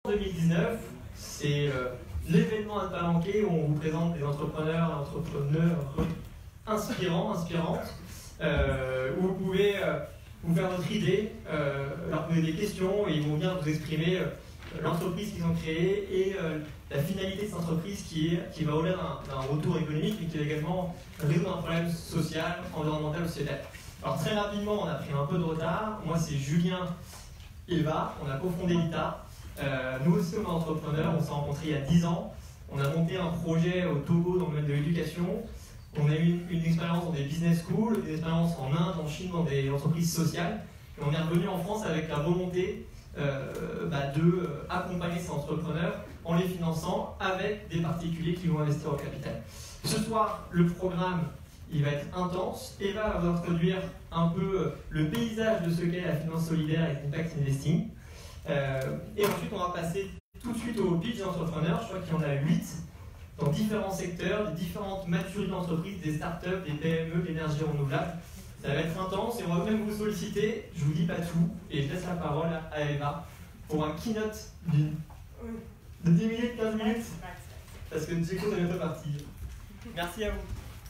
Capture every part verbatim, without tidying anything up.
deux mille dix-neuf, c'est euh, l'événement à ne pas manquer où on vous présente des entrepreneurs et entrepreneurs inspirants, inspirantes, euh, où vous pouvez euh, vous faire votre idée, euh, leur poser des questions et ils vont venir vous exprimer euh, l'entreprise qu'ils ont créée et euh, la finalité de cette entreprise qui, est, qui va au-delà d'un retour économique mais qui va également résoudre un problème social, environnemental ou sociétal. Alors très rapidement, on a pris un peu de retard. Moi, c'est Julien Eva, on a cofondé l'ITA. Euh, nous aussi, on est entrepreneurs, on s'est rencontrés il y a dix ans. On a monté un projet au Togo dans le domaine de l'éducation. On a eu une, une expérience dans des business schools, une expérience en Inde, en Chine, dans des entreprises sociales. Et on est revenu en France avec la volonté euh, bah, de euh, accompagner ces entrepreneurs en les finançant avec des particuliers qui vont investir au capital. Ce soir, le programme il va être intense. Eva va vous introduire un peu le paysage de ce qu'est la finance solidaire et l'impact investing. Euh, et ensuite, on va passer tout de suite au pitch d'entrepreneurs. Je crois qu'il y en a huit dans différents secteurs, des différentes maturités d'entreprise, des startups, des P M E, de l'énergie renouvelable. Ça va être intense et on va même vous solliciter. Je vous dis pas tout et je laisse la parole à Eva pour un keynote de dix minutes, quinze minutes. Parce que Djeko est bientôt parti. Merci à vous.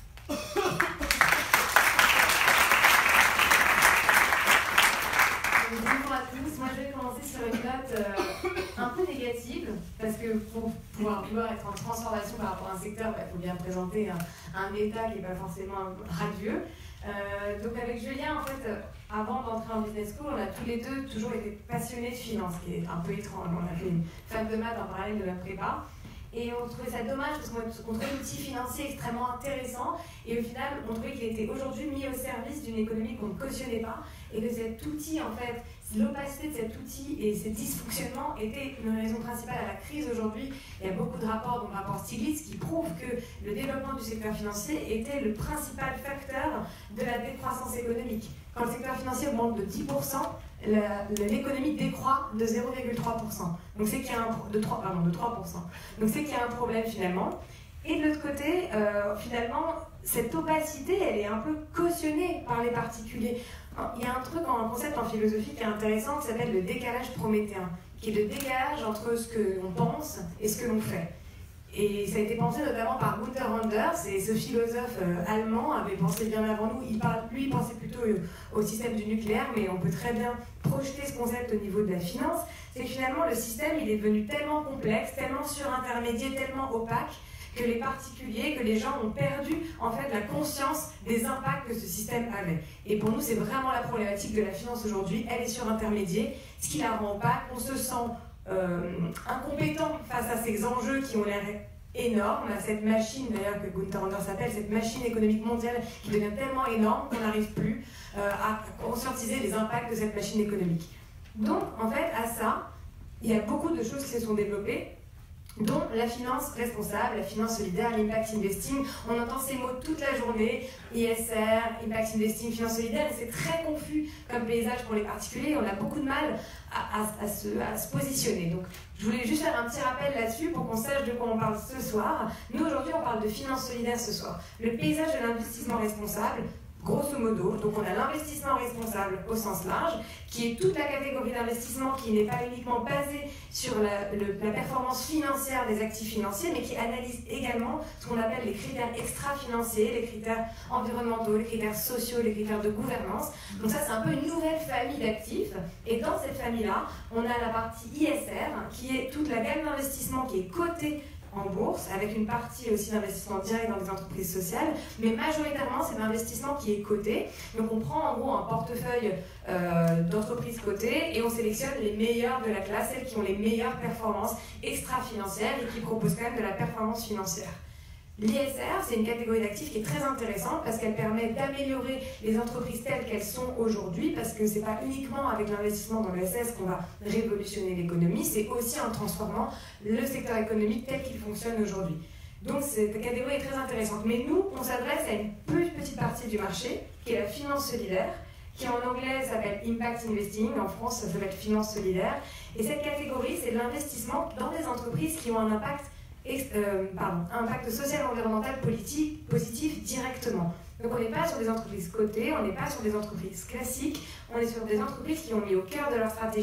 Bonjour à tous, moi je vais commencer sur une note euh, un peu négative parce que pour pouvoir, pouvoir être en transformation par rapport à un secteur, il bah, faut bien présenter un, un état qui n'est pas forcément radieux. Euh, donc avec Julien, en fait, euh, avant d'entrer en business school, on a tous les deux toujours été passionnés de finance, ce qui est un peu étrange. On a fait une fac de maths en parallèle de la prépa. Et on trouvait ça dommage parce qu'on trouvait l'outil financier extrêmement intéressant et au final on trouvait qu'il était aujourd'hui mis au service d'une économie qu'on ne cautionnait pas et que cet outil, en fait, l'opacité de cet outil et ses dysfonctionnements étaient une raison principale à la crise aujourd'hui. Il y a beaucoup de rapports, dont le rapport Stiglitz, qui prouvent que le développement du secteur financier était le principal facteur de la décroissance économique. Quand le secteur financier augmente de dix pour cent, l'économie décroît de zéro virgule trois pour cent. Donc c'est qu'il y a un de trois, pardon, de trois pour cent. Donc c'est qu'il y a un problème finalement. Et de l'autre côté, euh, finalement, cette opacité, elle est un peu cautionnée par les particuliers. Il y a un truc, un concept en philosophie qui est intéressant qui s'appelle le décalage prométhéen, qui est le décalage entre ce que l'on pense et ce que l'on fait. Et ça a été pensé notamment par Günther Anders, et ce philosophe euh, allemand avait pensé bien avant nous. Il parle, lui, il pensait plutôt euh, au système du nucléaire, mais on peut très bien projeter ce concept au niveau de la finance. C'est que finalement, le système, il est devenu tellement complexe, tellement surintermédié, tellement opaque, que les particuliers, que les gens ont perdu en fait la conscience des impacts que ce système avait. Et pour nous, c'est vraiment la problématique de la finance aujourd'hui. Elle est surintermédiée, ce qui la rend opaque. On se sent euh, incompétent face à ces enjeux qui ont l'air énormes, à cette machine d'ailleurs que Günther Anders s'appelle, cette machine économique mondiale qui devient tellement énorme qu'on n'arrive plus euh, à conscientiser les impacts de cette machine économique. Donc, en fait, à ça, il y a beaucoup de choses qui se sont développées, dont la finance responsable, la finance solidaire, l'impact investing. On entend ces mots toute la journée, I S R, impact investing, finance solidaire, et c'est très confus comme paysage pour les particuliers. On a beaucoup de mal à, à, à, se, à se positionner. Donc, je voulais juste faire un petit rappel là-dessus pour qu'on sache de quoi on parle ce soir. Nous, aujourd'hui, on parle de finance solidaire ce soir. Le paysage de l'investissement responsable, grosso modo, donc on a l'investissement responsable au sens large, qui est toute la catégorie d'investissement qui n'est pas uniquement basée sur la, le, la performance financière des actifs financiers, mais qui analyse également ce qu'on appelle les critères extra-financiers, les critères environnementaux, les critères sociaux, les critères de gouvernance. Donc ça, c'est un peu une nouvelle famille d'actifs. Et dans cette famille-là, on a la partie I S R, qui est toute la gamme d'investissement qui est cotée en bourse, avec une partie aussi d'investissement direct dans des entreprises sociales, mais majoritairement c'est l'investissement qui est coté. Donc on prend en gros un portefeuille euh, d'entreprises cotées et on sélectionne les meilleures de la classe, celles qui ont les meilleures performances extra-financières et qui proposent quand même de la performance financière. L'I S R, c'est une catégorie d'actifs qui est très intéressante parce qu'elle permet d'améliorer les entreprises telles qu'elles sont aujourd'hui, parce que c'est pas uniquement avec l'investissement dans l'E S S qu'on va révolutionner l'économie, c'est aussi en transformant le secteur économique tel qu'il fonctionne aujourd'hui. Donc cette catégorie est très intéressante. Mais nous, on s'adresse à une plus petite partie du marché, qui est la finance solidaire, qui en anglais s'appelle Impact Investing, en France ça s'appelle Finance solidaire. Et cette catégorie, c'est l'investissement dans des entreprises qui ont un impact Euh, pardon, un impact social, environnemental, politique, positif directement. Donc on n'est pas sur des entreprises cotées, on n'est pas sur des entreprises classiques, on est sur des entreprises qui ont mis au cœur de leur stratégie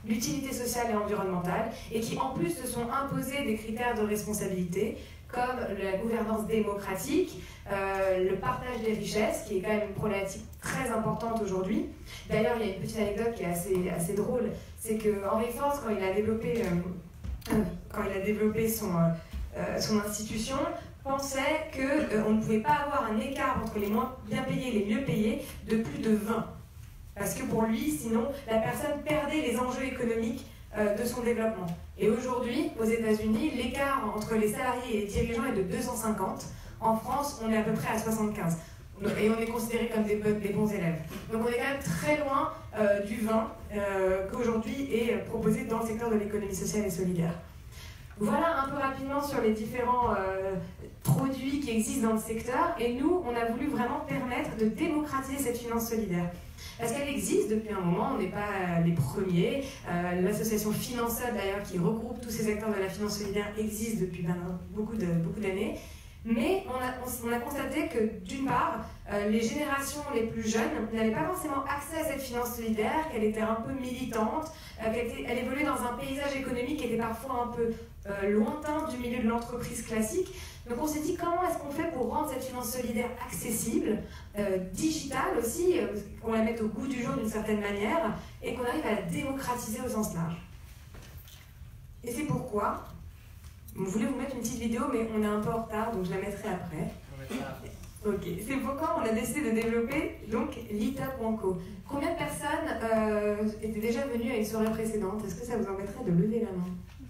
l'utilité sociale et environnementale, et qui en plus se sont imposés des critères de responsabilité, comme la gouvernance démocratique, euh, le partage des richesses, qui est quand même une problématique très importante aujourd'hui. D'ailleurs, il y a une petite anecdote qui est assez, assez drôle, c'est que Henry Ford, quand il a développé, euh, quand il a développé son, euh, son institution, pensait qu'on euh, ne pouvait pas avoir un écart entre les moins bien payés et les mieux payés de plus de vingt. Parce que pour lui, sinon, la personne perdait les enjeux économiques euh, de son développement. Et aujourd'hui, aux États-Unis, l'écart entre les salariés et les dirigeants est de deux cent cinquante. En France, on est à peu près à soixante-quinze. Et on est considérés comme des, des bons élèves. Donc on est quand même très loin euh, du vingt euh, qu'aujourd'hui est proposé dans le secteur de l'économie sociale et solidaire. Voilà un peu rapidement sur les différents euh, produits qui existent dans le secteur. Et nous, on a voulu vraiment permettre de démocratiser cette finance solidaire. Parce qu'elle existe depuis un moment, on n'est pas les premiers. Euh, L'association Financeup, d'ailleurs, qui regroupe tous ces acteurs de la finance solidaire, existe depuis ben, beaucoup de, beaucoup d'années. Mais on a, on a constaté que, d'une part, euh, les générations les plus jeunes n'avaient pas forcément accès à cette finance solidaire, qu'elle était un peu militante, euh, qu'elle était, elle évoluait dans un paysage économique qui était parfois un peu euh, lointain du milieu de l'entreprise classique. Donc on s'est dit, comment est-ce qu'on fait pour rendre cette finance solidaire accessible, euh, digitale aussi, euh, qu'on la mette au goût du jour d'une certaine manière, et qu'on arrive à la démocratiser au sens large. Et c'est pourquoi... Je voulais vous mettre une petite vidéo, mais on est un peu en retard, donc je la mettrai après. Ok, c'est pourquoi on a décidé de développer donc l'I T A point co. Combien de personnes euh, étaient déjà venues à une soirée précédente? Est-ce que ça vous embêterait de lever la main?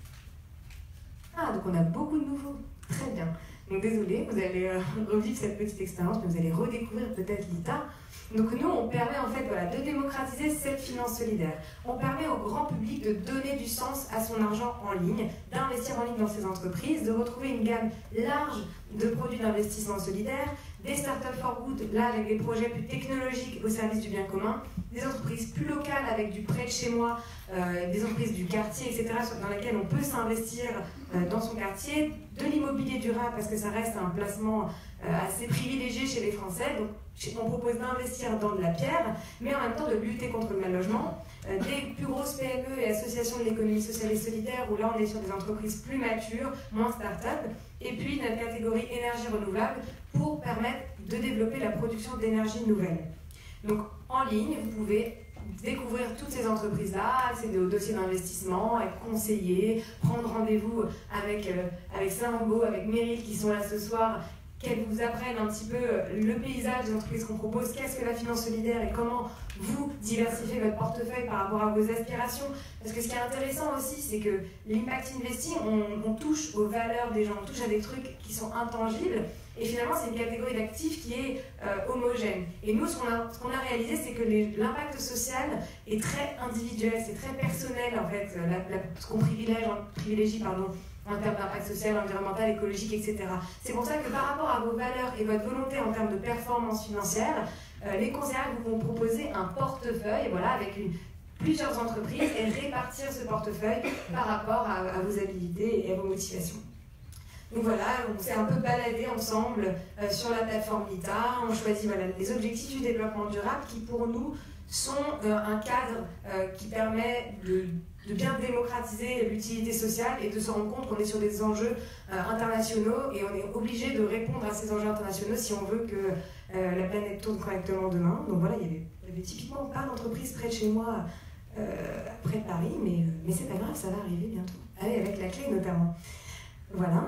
Ah, donc on a beaucoup de nouveaux. Très bien. Donc désolé, vous allez euh, revivre cette petite expérience, mais vous allez redécouvrir peut-être l'I T A. Donc nous, on permet en fait voilà, de démocratiser cette finance solidaire. On permet au grand public de donner du sens à son argent en ligne, d'investir en ligne dans ses entreprises, de retrouver une gamme large de produits d'investissement solidaire, des startups for good, là avec des projets plus technologiques au service du bien commun, des entreprises plus locales avec du près de chez moi, euh, des entreprises du quartier, et cetera, dans lesquelles on peut s'investir euh, dans son quartier, de l'immobilier durable parce que ça reste un placement euh, assez privilégié chez les Français. Donc, on propose d'investir dans de la pierre, mais en même temps de lutter contre le mal logement. Euh, des plus grosses P M E et associations de l'économie sociale et solidaire, où là on est sur des entreprises plus matures, moins start-up. Et puis notre catégorie énergie renouvelable pour permettre de développer la production d'énergie nouvelle. Donc en ligne, vous pouvez découvrir toutes ces entreprises-là, accéder aux dossiers d'investissement, être conseillé, prendre rendez-vous avec, euh, avec Saint-Ambo, avec Meryl qui sont là ce soir, qu'elles vous apprennent un petit peu le paysage des entreprises qu'on propose, qu'est-ce que la finance solidaire et comment vous diversifiez votre portefeuille par rapport à vos aspirations. Parce que ce qui est intéressant aussi, c'est que l'impact investing, on, on touche aux valeurs des gens, on touche à des trucs qui sont intangibles. Et finalement, c'est une catégorie d'actifs qui est euh, homogène. Et nous, ce qu'on a, ce qu'on a réalisé, c'est que l'impact social est très individuel, c'est très personnel en fait, la, la, ce qu'on privilégie, privilégie pardon, en termes d'impact social, environnemental, écologique, et cetera. C'est pour ça que par rapport à vos valeurs et votre volonté en termes de performance financière, euh, les conseillers vous vont proposer un portefeuille, voilà, avec une, plusieurs entreprises et répartir ce portefeuille par rapport à, à vos habilités et à vos motivations. Donc voilà, on s'est un peu baladé ensemble euh, sur la plateforme l'I T A, on choisit voilà, les objectifs du développement durable qui pour nous sont euh, un cadre euh, qui permet de, de bien démocratiser l'utilité sociale et de se rendre compte qu'on est sur des enjeux euh, internationaux et on est obligé de répondre à ces enjeux internationaux si on veut que euh, la planète tourne correctement demain. Donc voilà, il y avait, il y avait typiquement pas d'entreprise près de chez moi, euh, près de Paris, mais, mais c'est pas grave, ça va arriver bientôt. Allez, avec la clé notamment. Voilà.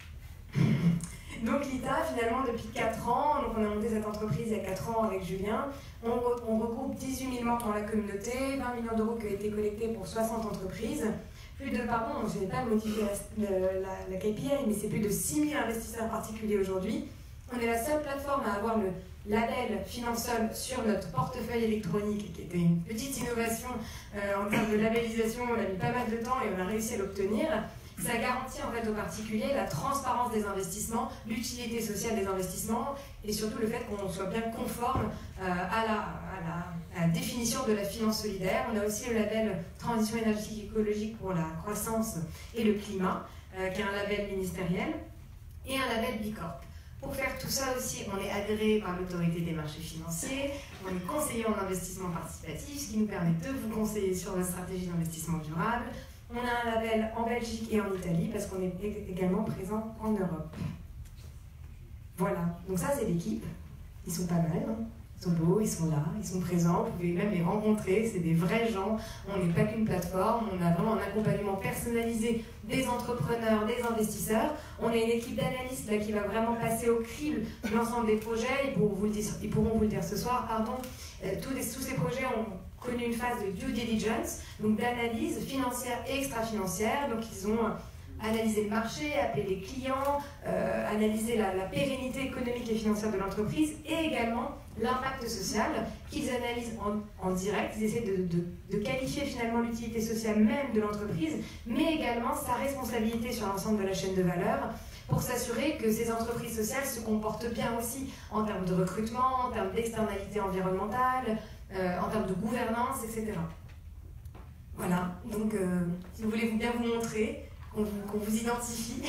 Donc l'I T A, finalement, depuis quatre ans, donc on a monté cette entreprise il y a quatre ans avec Julien, on, re, on regroupe dix-huit mille membres dans la communauté, vingt millions d'euros qui ont été collectés pour soixante entreprises, plus de, pardon, je n'ai pas modifié la, la, la K P I, mais c'est plus de six mille investisseurs particuliers aujourd'hui. On est la seule plateforme à avoir le label Financeup sur notre portefeuille électronique, qui était une petite innovation euh, en termes de labellisation, on a mis pas mal de temps et on a réussi à l'obtenir. Ça garantit en fait aux particuliers la transparence des investissements, l'utilité sociale des investissements et surtout le fait qu'on soit bien conforme euh, à, la, à, la, à la définition de la finance solidaire. On a aussi le label Transition énergétique écologique pour la croissance et le climat, euh, qui est un label ministériel, et un label B Corp. Pour faire tout ça aussi, on est agréé par l'autorité des marchés financiers, on est conseiller en investissement participatif, ce qui nous permet de vous conseiller sur la stratégie d'investissement durable. On a un label en Belgique et en Italie parce qu'on est également présent en Europe. Voilà, donc ça c'est l'équipe, ils sont pas mal, hein. Ils sont beaux, ils sont là, ils sont présents, vous pouvez même les rencontrer, c'est des vrais gens, on n'est pas qu'une plateforme, on a vraiment un accompagnement personnalisé des entrepreneurs, des investisseurs. On a une équipe d'analystes là qui va vraiment passer au crible de l'ensemble des projets, ils pourront vous le dire, ils pourront vous le dire ce soir, pardon. Euh, tous, les, tous ces projets ont connu une phase de due diligence, donc d'analyse financière et extra-financière, donc ils ont analyser le marché, appeler les clients, euh, analyser la, la pérennité économique et financière de l'entreprise et également l'impact social qu'ils analysent en, en direct. Ils essaient de, de, de qualifier finalement l'utilité sociale même de l'entreprise, mais également sa responsabilité sur l'ensemble de la chaîne de valeur pour s'assurer que ces entreprises sociales se comportent bien aussi en termes de recrutement, en termes d'externalité environnementale, euh, en termes de gouvernance, et cetera. Voilà, donc euh, si vous voulez bien vous montrer, qu'on vous, qu'on vous identifie.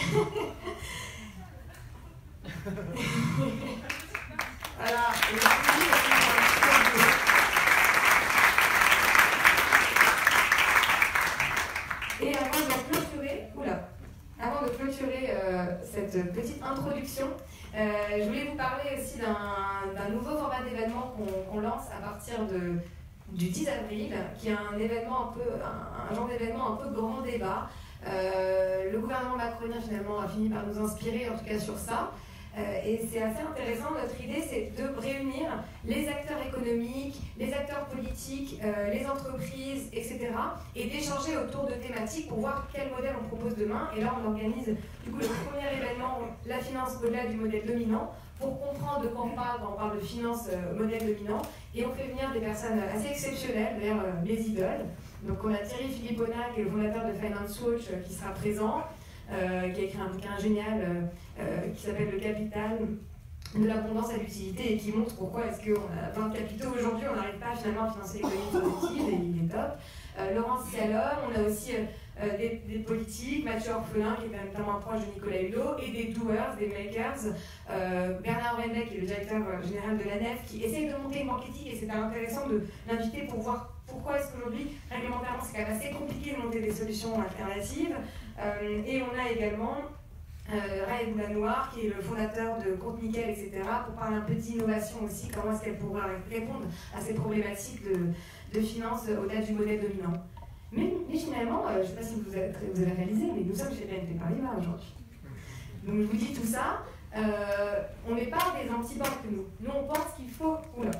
Voilà. Et avant de clôturer, oula, avant de clôturer euh, cette petite introduction, euh, je voulais vous parler aussi d'un, d'un nouveau format d'événement qu'on, qu'on lance à partir de, du dix avril, qui est un événement un peu, un, un genre d'événement un peu grand débat. Euh, le gouvernement macronien finalement a fini par nous inspirer en tout cas sur ça euh, et c'est assez intéressant. Notre idée c'est de réunir les acteurs économiques, les acteurs politiques, euh, les entreprises, et cetera et d'échanger autour de thématiques pour voir quel modèle on propose demain. Et là on organise du coup le premier événement, la finance au-delà du modèle dominant, pour comprendre de quoi on parle quand on parle de finance euh, modèle dominant, et on fait venir des personnes assez exceptionnelles, d'ailleurs euh, les idoles. Donc on a Thierry Philippona, qui est le fondateur de Finance Watch, euh, qui sera présent, euh, qui a écrit un bouquin génial euh, euh, qui s'appelle Le Capital de l'abondance à l'utilité et qui montre pourquoi est-ce qu'on a vingt capitaux aujourd'hui, on n'arrive pas finalement à financer l'économie productive, et il est top. Euh, Laurence Cialom, on a aussi euh, des, des politiques, Mathieu Orphelin qui est notamment proche de Nicolas Hulot, et des doers, des makers, euh, Bernard Wenbeck qui est le directeur général de la N E F, qui essaye de monter une banque éthique, et c'était intéressant de l'inviter pour voir pourquoi est-ce qu'aujourd'hui, réglementairement, c'est quand même assez compliqué de monter des solutions alternatives. Euh, et on a également euh, Raed Boulanoir, qui est le fondateur de Compte Nickel, et cetera, pour parler un peu d'innovation aussi, comment est-ce qu'elle pourra répondre à ces problématiques de, de finance au-delà du modèle dominant. Mais, mais finalement, euh, je ne sais pas si vous avez, vous avez réalisé, mais nous sommes chez B N P Paribas aujourd'hui. Donc je vous dis tout ça, euh, on n'est pas des anti-banques, nous. Nous, on pense qu'il faut... Oula,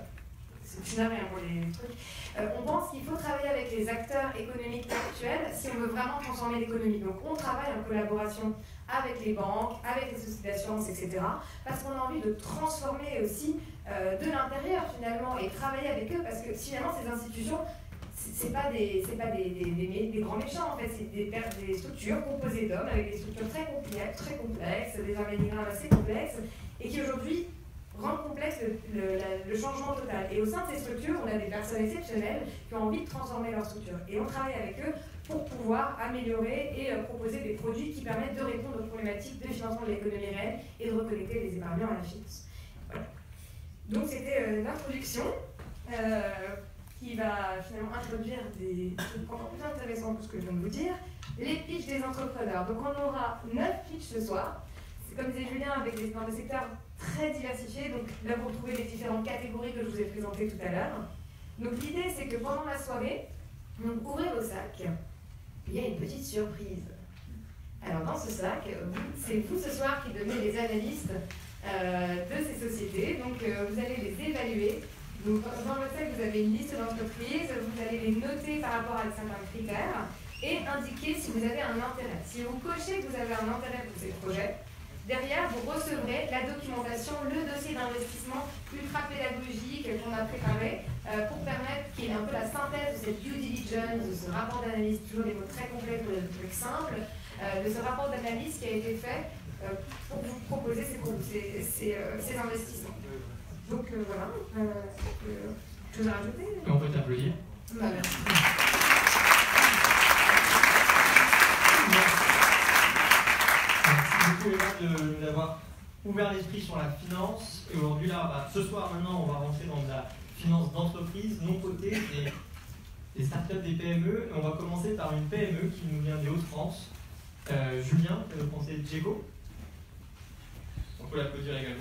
je suis navrée pour les trucs. Euh, on pense qu'il faut travailler avec les acteurs économiques actuels si on veut vraiment transformer l'économie. Donc on travaille en collaboration avec les banques, avec les sociétés d'assurance, et cetera. Parce qu'on a envie de transformer aussi euh, de l'intérieur finalement et travailler avec eux, parce que finalement ces institutions, c'est pas des, c'est pas des, des, des, des grands méchants en fait, c'est des, des structures composées d'hommes avec des structures très complexes, très complexes, des organigrammes assez complexes, et qui aujourd'hui rendent complexe le, le, la, le changement total. Et au sein de ces structures, on a des personnes exceptionnelles qui ont envie de transformer leur structure. Et on travaille avec eux pour pouvoir améliorer et euh, proposer des produits qui permettent de répondre aux problématiques de financement de l'économie réelle et de reconnecter les épargnants à la finance. Voilà. Donc c'était euh, l'introduction euh, qui va finalement introduire des trucs encore plus intéressants que ce que je viens de vous dire. Les pitchs des entrepreneurs. Donc on aura neuf pitchs ce soir. C'est comme disait Julien, avec des, dans des secteurs très diversifiés. Donc là vous retrouvez les différentes catégories que je vous ai présentées tout à l'heure. Donc l'idée c'est que pendant la soirée, donc ouvrez vos sacs. Il y a une petite surprise. Alors dans ce sac, c'est vous ce soir qui devenez les analystes euh, de ces sociétés. Donc euh, vous allez les évaluer. Donc dans le sac, vous avez une liste d'entreprises, vous allez les noter par rapport à certains critères et indiquer si vous avez un intérêt. Si vous cochez que vous avez un intérêt pour ces projets, derrière vous recevrez la documentation, le dossier d'investissement ultra pédagogique qu'on a préparé euh, pour permettre qu'il y ait un peu la synthèse de cette due diligence, de ce rapport d'analyse, toujours des mots très complets pour des trucs simples, euh, de ce rapport d'analyse qui a été fait euh, pour vous proposer ces, ces, ces, euh, ces investissements. Donc euh, voilà, euh, euh, chose à rajouter? Et on peut t'applaudir. Bah, merci. Merci beaucoup Eva de nous avoir ouvert l'esprit sur la finance. Et aujourd'hui, là, bah, ce soir, maintenant, on va rentrer dans de la finance d'entreprise non cotée, des, des startups, des P M E. Et on va commencer par une P M E qui nous vient des Hauts-de-France. Euh, Julien, qui est le conseiller de Geco. On peut l'applaudir également.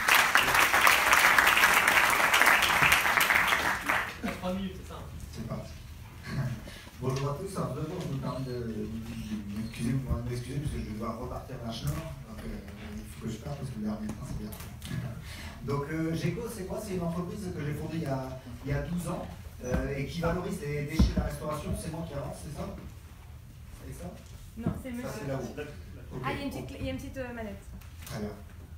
trois minutes, c'est ça. C'est parti. Bonjour à tous. Alors, d'abord, je me permets de m'excuser parce que je vais devoir repartir à Chenard. Donc, euh, il faut que je parte parce que le dernier temps, c'est bien. Donc, euh, Geco, c'est quoi? C'est une entreprise que j'ai fondée il y a, il y a douze ans euh, et qui valorise les déchets de la restauration. C'est moi qui avance, c'est ça? C'est ça? Non, c'est monsieur. Ça, c'est là-haut. Okay. Ah, il y a une petite, il y a une petite euh, manette. Très bien.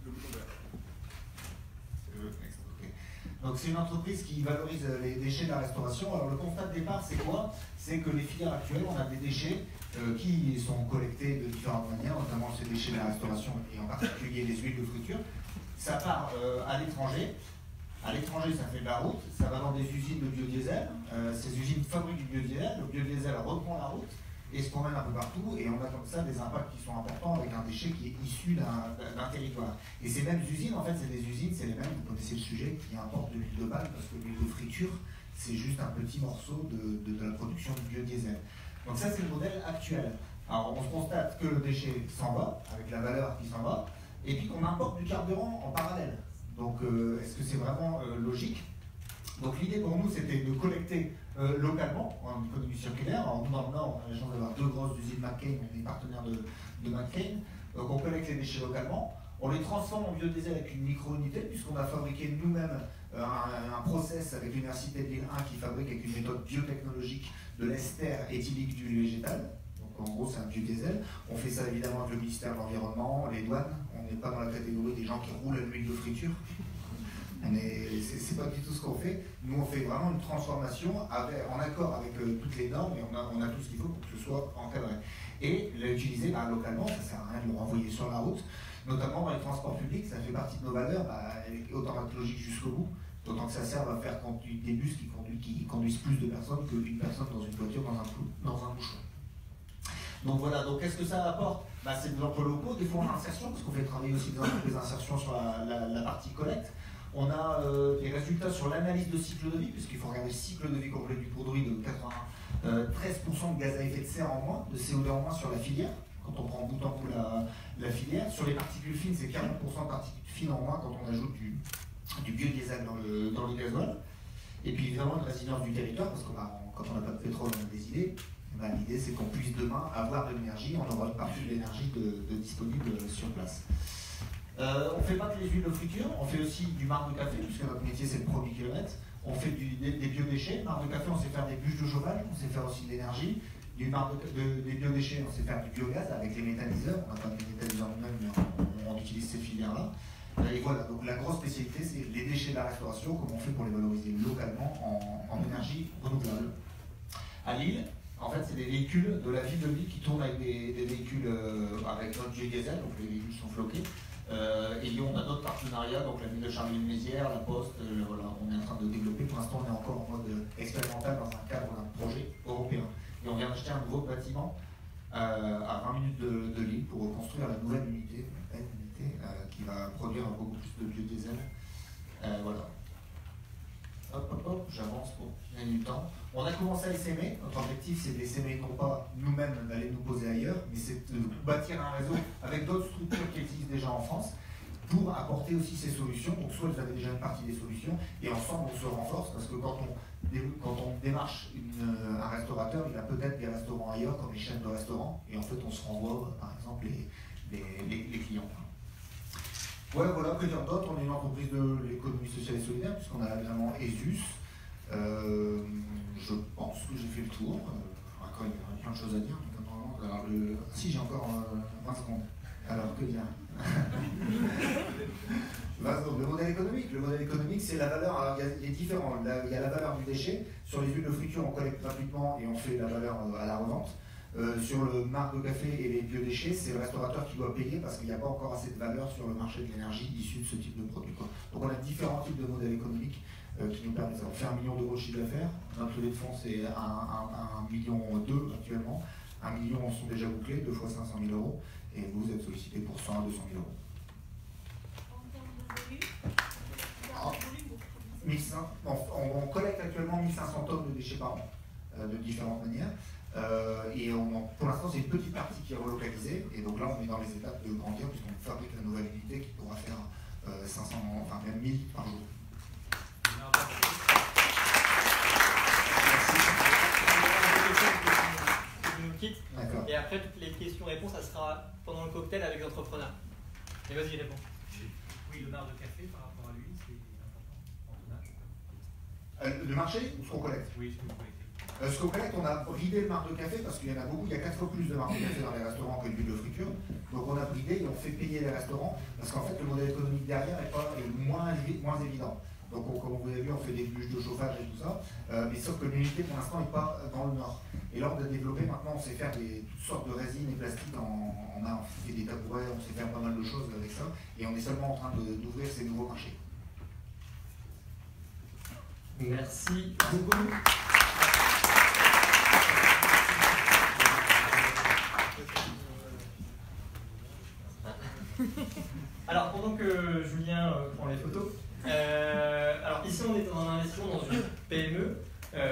Donc c'est une entreprise qui valorise les déchets de la restauration. Alors le constat de départ, c'est quoi? C'est que les filières actuelles, on a des déchets euh, qui sont collectés de différentes manières, notamment ces déchets de la restauration et en particulier les huiles de friture. Ça part euh, à l'étranger. À l'étranger, ça fait de la route. Ça va dans des usines de biodiesel. Euh, ces usines fabriquent du biodiesel. Le biodiesel reprend la route et se promène un peu partout, et on a comme ça des impacts qui sont importants avec un déchet qui est issu d'un territoire. Et ces mêmes usines, en fait, c'est des usines, c'est les mêmes, vous connaissez le sujet, qui importent de l'huile de palme, parce que l'huile de friture, c'est juste un petit morceau de, de, de la production du biodiesel. Donc ça, c'est le modèle actuel. Alors, on se constate que le déchet s'en va, avec la valeur qui s'en va, et puis qu'on importe du carburant en parallèle. Donc, euh, est-ce que c'est vraiment euh, logique? Donc l'idée pour nous, c'était de collecter euh, localement, en économie circulaire. Alors, nous, dans le Nord, on a la chance d'avoir deux grosses usines McCain, on est partenaires de, de McCain. Donc on collecte les déchets localement, on les transforme en biodiesel avec une micro-unité, puisqu'on a fabriqué nous-mêmes euh, un, un process avec l'Université de Lille un qui fabrique avec une méthode biotechnologique de l'ester éthylique d'huile végétale. Donc en gros, c'est un biodiesel. On fait ça évidemment avec le ministère de l'Environnement, les douanes. On n'est pas dans la catégorie des gens qui roulent à l'huile de friture. C'est pas du tout ce qu'on fait. Nous, on fait vraiment une transformation avec, en accord avec euh, toutes les normes, et on a, on a tout ce qu'il faut pour que ce soit encadré. Et l'utiliser bah, localement, ça ne sert à rien de le renvoyer sur la route, notamment dans les transports publics, ça fait partie de nos valeurs, bah, autant être logique jusqu'au bout, d'autant que ça sert à faire conduire des bus qui conduisent, qui conduisent plus de personnes qu'une personne dans une voiture, dans un, dans un bouchon. Donc voilà, donc qu'est-ce que ça apporte? Bah, c'est des emplois locaux, des fois en insertion, parce qu'on fait travailler aussi des entreprises d'insertion sur la, la, la partie collecte. On a euh, des résultats sur l'analyse de cycle de vie, puisqu'il faut regarder le cycle de vie complet du produit de quatre-vingt-treize pour cent de gaz à effet de serre en moins, de C O deux en moins sur la filière, quand on prend bout en bout la, la filière. Sur les particules fines, c'est quarante pour cent de particules fines en moins quand on ajoute du, du biodiesel dans le, dans le gasoil. Et puis évidemment une résilience du territoire, parce que bah, quand on n'a pas de pétrole, on a des idées. Bah, l'idée c'est qu'on puisse demain avoir de l'énergie, on aura une partie de l'énergie de, de disponible sur place. Euh, on ne fait pas que les huiles de friture, on fait aussi du marc de café, puisque notre métier c'est le produit kilomètre. On fait du, des, des biodéchets. Marc de café, on sait faire des bûches de chauffage, on sait faire aussi de l'énergie. Du marc de, de, des biodéchets, on sait faire du biogaz avec les méthaniseurs. On n'a pas de méthaniseurs nous-mêmes, mais on, on utilise ces filières-là. Et voilà, donc la grosse spécialité, c'est les déchets de la restauration, comment on fait pour les valoriser localement en, en énergie renouvelable. À Lille, en fait, c'est des véhicules de la ville de Lille qui tournent avec des, des véhicules euh, avec notre biodiesel, donc les véhicules sont floqués. Euh, et on a d'autres partenariats, donc la ville de Charleville-Mézières, la Poste, euh, voilà, on est en train de développer. Pour l'instant, on est encore en mode expérimental dans un cadre d'un projet européen. Et on vient d'acheter un nouveau bâtiment euh, à vingt minutes de, de Lille pour construire la nouvelle unité, une unité euh, qui va produire beaucoup plus de biodiesel. Euh, voilà. Hop, hop, hop, j'avance pour gagner du temps. On a commencé à essaimer. Notre objectif, c'est d'essaimer non pas nous-mêmes d'aller nous poser ailleurs, mais c'est de bâtir un réseau avec d'autres structures qui existent déjà en France pour apporter aussi ces solutions. Donc, soit vous avez déjà une partie des solutions, et ensemble, on se renforce parce que quand on, quand on démarche une, un restaurateur, il a peut-être des restaurants ailleurs, comme les chaînes de restaurants, et en fait, on se renvoie, par exemple, les, les, les, les clients. Voilà, voilà, que dire d'autre? On est une entreprise de l'économie sociale et solidaire, puisqu'on a l'agrément E S U S. Euh, je pense que j'ai fait le tour. Euh, encore, il y a plein de choses à dire. Alors, le... Si, j'ai encore euh, vingt secondes. Alors, que dire? Le modèle économique. Le modèle économique, c'est la valeur. Alors, il est différent. Il y a la valeur du déchet. Sur les huiles de friture, on collecte gratuitement et on fait la valeur à la revente. Euh, sur le marc de café et les biodéchets, c'est le restaurateur qui doit payer parce qu'il n'y a pas encore assez de valeur sur le marché de l'énergie issue de ce type de produit, quoi. Donc on a différents types de modèles économiques euh, qui nous permettent ça. On fait un million d'euros de chiffre d'affaires, notre levée de fonds c'est un million deux actuellement, un million sont déjà bouclés, deux fois cinq cent mille euros, et vous êtes sollicité pour cent à deux cent mille euros. mille cinq cents, on, on collecte actuellement mille cinq cents tonnes de déchets par an, euh, de différentes manières. Euh, et on, pour l'instant, c'est une petite partie qui est relocalisée. Et donc là, on est dans les étapes de grandir, puisqu'on fabrique la nouvelle unité qui pourra faire euh, cinq cents, enfin même mille par jour. D'accord. Et après, toutes les questions-réponses, ça sera pendant le cocktail avec l'entrepreneur. Et vas-y, réponds. Oui, le marc de café par rapport à lui, c'est important en tonnage. Euh, le marché ou ce qu'on collecte? Oui, ce que vous collectez. Euh, ce qu'on collecte, on a bridé le marc de café parce qu'il y en a beaucoup. Il y a quatre fois plus de marc de café dans les restaurants que d'huile de friture. Donc on a bridé et on fait payer les restaurants parce qu'en fait, le modèle économique derrière est, pas, est moins, moins évident. Donc on, comme vous avez vu, on fait des bûches de chauffage et tout ça. Euh, mais sauf que l'unité, pour l'instant, n'est pas dans le nord. Et là, on a développé, maintenant, on sait faire des, toutes sortes de résines et plastiques. En, on a fait des tabourets, on sait faire pas mal de choses avec ça. Et on est seulement en train d'ouvrir ces nouveaux marchés. Merci beaucoup. Alors, pendant que Julien euh, prend les photos, euh, alors ici on est dans un investissement dans une P M E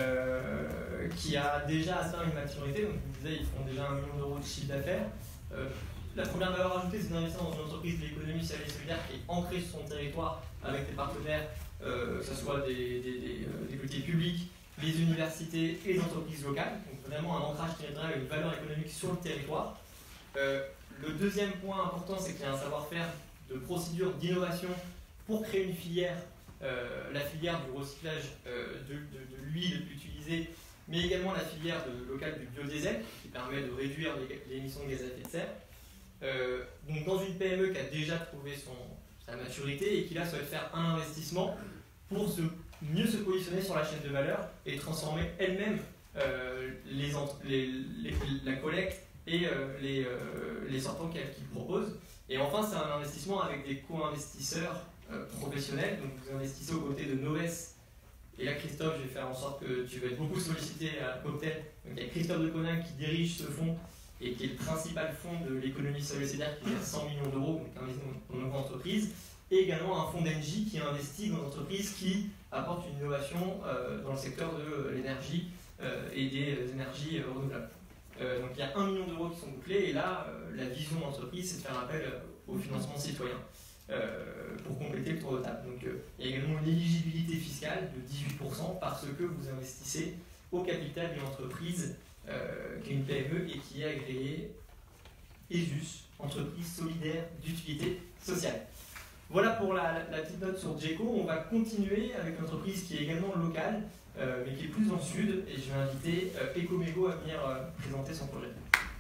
euh, qui a déjà atteint une maturité. Donc, je vous disais, ils font déjà un million d'euros de chiffre d'affaires. Euh, la première valeur ajoutée, c'est d'investir dans une entreprise de l'économie sociale et solidaire qui est ancrée sur son territoire avec des partenaires, euh, que ce soit des, des, des, des collectivités publiques, les universités et des entreprises locales. Donc, vraiment un ancrage territorial avec une valeur économique sur le territoire. Euh, le deuxième point important, c'est qu'il y a un savoir-faire de procédure d'innovation pour créer une filière, euh, la filière du recyclage euh, de, de, de l'huile utilisée, mais également la filière de, locale du biodiesel, qui permet de réduire les, les émissions de gaz à effet de serre. Euh, donc dans une P M E qui a déjà trouvé son, sa maturité et qui là souhaite faire un investissement pour se, mieux se positionner sur la chaîne de valeur et transformer elle-même euh, les, les, les, la collecte et euh, les, euh, les sortants qu'elle qu'il propose. Et enfin, c'est un investissement avec des co-investisseurs euh, professionnels. Donc vous investissez aux côtés de Noves. Et là, Christophe, je vais faire en sorte que tu vas être beaucoup sollicité à Cocktail. Donc il y a Christophe de Coninck qui dirige ce fonds et qui est le principal fonds de l'économie solidaire qui gère cent millions d'euros, donc investissement dans nos entreprises. Et également un fonds d'Engie qui investit dans des entreprises qui apportent une innovation euh, dans le secteur de l'énergie euh, et des énergies euh, renouvelables. Euh, donc il y a un million d'euros qui sont bouclés et là, euh, la vision de l'entreprise, c'est de faire appel au financement citoyen euh, pour compléter le tour de table. Donc euh, il y a également une éligibilité fiscale de dix-huit pour cent parce que vous investissez au capital d'une entreprise euh, qui est une P M E et qui est agréée E S U S, entreprise solidaire d'utilité sociale. Voilà pour la, la, la petite note sur Djeco. On va continuer avec une entreprise qui est également locale, euh, mais qui est plus dans le sud. Et je vais inviter euh, Ecomego à venir euh, présenter son projet.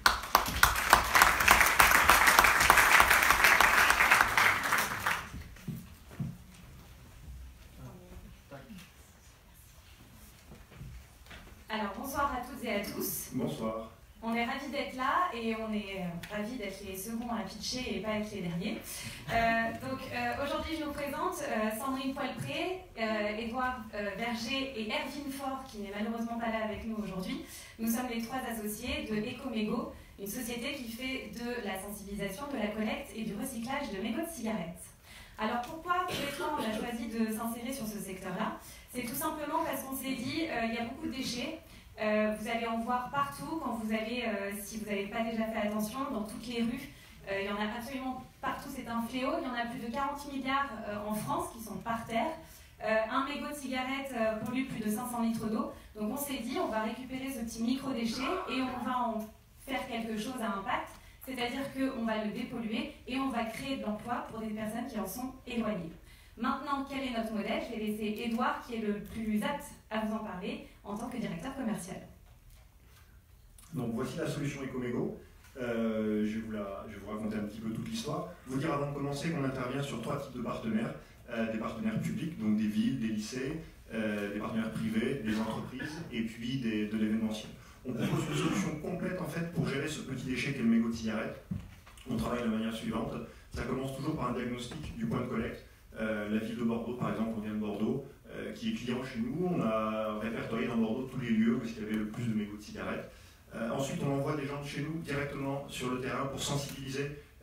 Alors bonsoir à toutes et à tous. Bonsoir. On est ravis d'être là et on est ravis d'être les seconds à pitcher et pas être les derniers. Euh, donc euh, aujourd'hui je vous présente euh, Sandrine Poilpré, euh, Édouard euh, Berger et Erwin Faure qui n'est malheureusement pas là avec nous aujourd'hui. Nous sommes les trois associés de Ecomego, une société qui fait de la sensibilisation, de la collecte et du recyclage de mégots de cigarettes. Alors pourquoi tous les trois on a choisi de s'insérer sur ce secteur-là? C'est tout simplement parce qu'on s'est dit euh, il y a beaucoup de déchets. Euh, vous allez en voir partout quand vous allez, euh, si vous n'avez pas déjà fait attention, dans toutes les rues. Euh, il y en a absolument partout, c'est un fléau. Il y en a plus de quarante milliards euh, en France qui sont par terre. Euh, un mégot de cigarette euh, pollue plus de cinq cents litres d'eau. Donc on s'est dit, on va récupérer ce petit micro-déchet et on va en faire quelque chose à impact. C'est-à-dire qu'on va le dépolluer et on va créer de l'emploi pour des personnes qui en sont éloignées. Maintenant, quel est notre modèle? Je vais laisser Édouard, qui est le plus apte à vous en parler, en tant que directeur commercial. Donc voici la solution Ecomego. Euh, je, vais vous la, je vais vous raconter un petit peu toute l'histoire. Vous dire avant de commencer qu'on intervient sur trois types de partenaires. Euh, des partenaires publics, donc des villes, des lycées, euh, des partenaires privés, des entreprises, et puis des, de l'événementiel. On propose une solution complète en fait pour gérer ce petit déchet qu'est le mégot de cigarette. On travaille de la manière suivante. Ça commence toujours par un diagnostic du point de collecte. Euh, la ville de Bordeaux, par exemple, on vient de Bordeaux, euh, qui est client chez nous. On a répertorié dans Bordeaux tous les lieux où il y avait le plus de mégots de cigarettes. Euh, ensuite, on envoie des gens de chez nous directement sur le terrain pour sensibiliser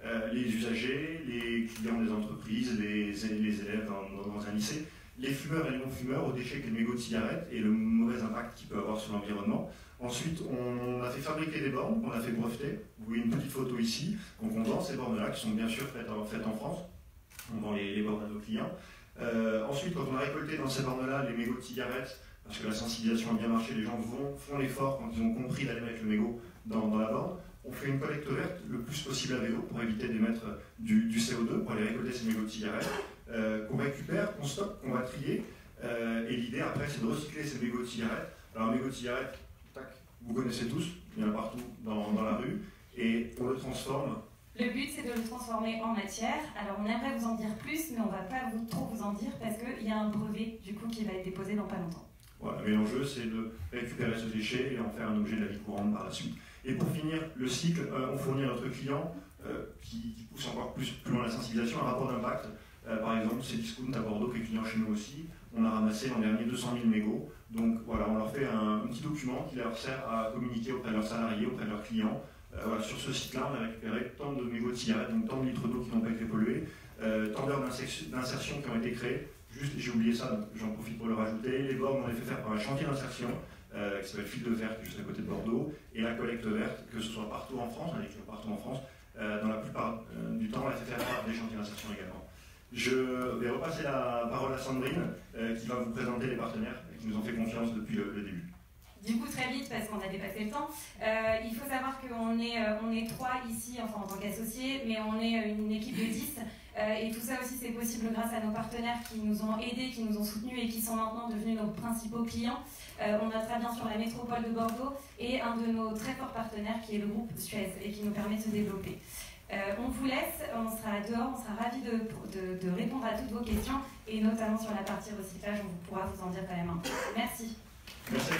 euh, les usagers, les clients des entreprises, les, les élèves dans, dans un lycée, les fumeurs et les non-fumeurs aux déchets que les mégots de cigarettes et le mauvais impact qu'il peut avoir sur l'environnement. Ensuite, on a fait fabriquer des bornes, on a fait breveter. Vous voyez une petite photo ici. Donc on vend ces bornes-là qui sont bien sûr faites en, faites en France. On vend les, les bornes à nos clients. Euh, ensuite, quand on a récolté dans ces bornes-là les mégots de cigarettes, parce que la sensibilisation a bien marché, les gens vont, font l'effort quand ils ont compris d'aller mettre le mégot dans, dans la borne. On fait une collecte verte le plus possible à vélo pour éviter d'émettre du, du C O deux, pour aller récolter ces mégots de cigarettes, euh, qu'on récupère, qu'on stocke, qu'on va trier. Euh, et l'idée après, c'est de recycler ces mégots de cigarettes. Alors, un mégot de cigarette, tac, vous connaissez tous, il y en a partout dans, dans la rue, et on le transforme. Le but, c'est de le transformer en matière. Alors, on aimerait vous en dire plus, mais on ne va pas vous, trop vous en dire parce qu'il y a un brevet du coup qui va être déposé dans pas longtemps. Voilà, mais l'enjeu, c'est de récupérer ce déchet et en faire un objet de la vie courante par la suite. Et pour finir le cycle, euh, on fournit à notre client, euh, qui, qui pousse encore plus, plus loin la sensibilisation, un rapport d'impact. Euh, par exemple, c'est Discount à Bordeaux qui est client chez nous aussi. On a ramassé l'an dernier deux cent mille mégots. Donc voilà, on leur fait un, un petit document qui leur sert à communiquer auprès de leurs salariés, auprès de leurs clients. Euh, voilà, sur ce site-là, on a récupéré tant de mégots de cigarettes, donc tant de litres d'eau qui n'ont pas été pollués, euh, tant d'heures d'insertion qui ont été créées. Juste, j'ai oublié ça, donc j'en profite pour le rajouter. Les bornes, on les fait faire par un chantier d'insertion euh, qui s'appelle Fil de Fer, qui est juste à côté de Bordeaux, et la collecte verte, que ce soit partout en France, on a des clients partout en France, euh, dans la plupart euh, du temps, on la fait faire par des chantiers d'insertion également. Je vais repasser la parole à Sandrine, euh, qui va vous présenter les partenaires qui nous ont fait confiance depuis le, le début. Du coup, très vite, parce qu'on a dépassé le temps, euh, il faut savoir qu'on est, euh, on est trois ici, enfin en tant qu'associés, mais on est une équipe de dix. Euh, et tout ça aussi, c'est possible grâce à nos partenaires qui nous ont aidés, qui nous ont soutenus et qui sont maintenant devenus nos principaux clients. Euh, on a très bien sûr la métropole de Bordeaux et un de nos très forts partenaires qui est le groupe Suez et qui nous permet de se développer. Euh, on vous laisse, on sera dehors, on sera ravis de, de, de répondre à toutes vos questions et notamment sur la partie recyclage, on pourra vous en dire quand même un peu. Merci. Merci.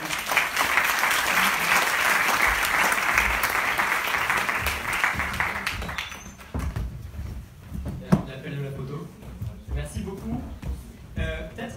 L'appel de la photo. Merci beaucoup. Euh, Peut-être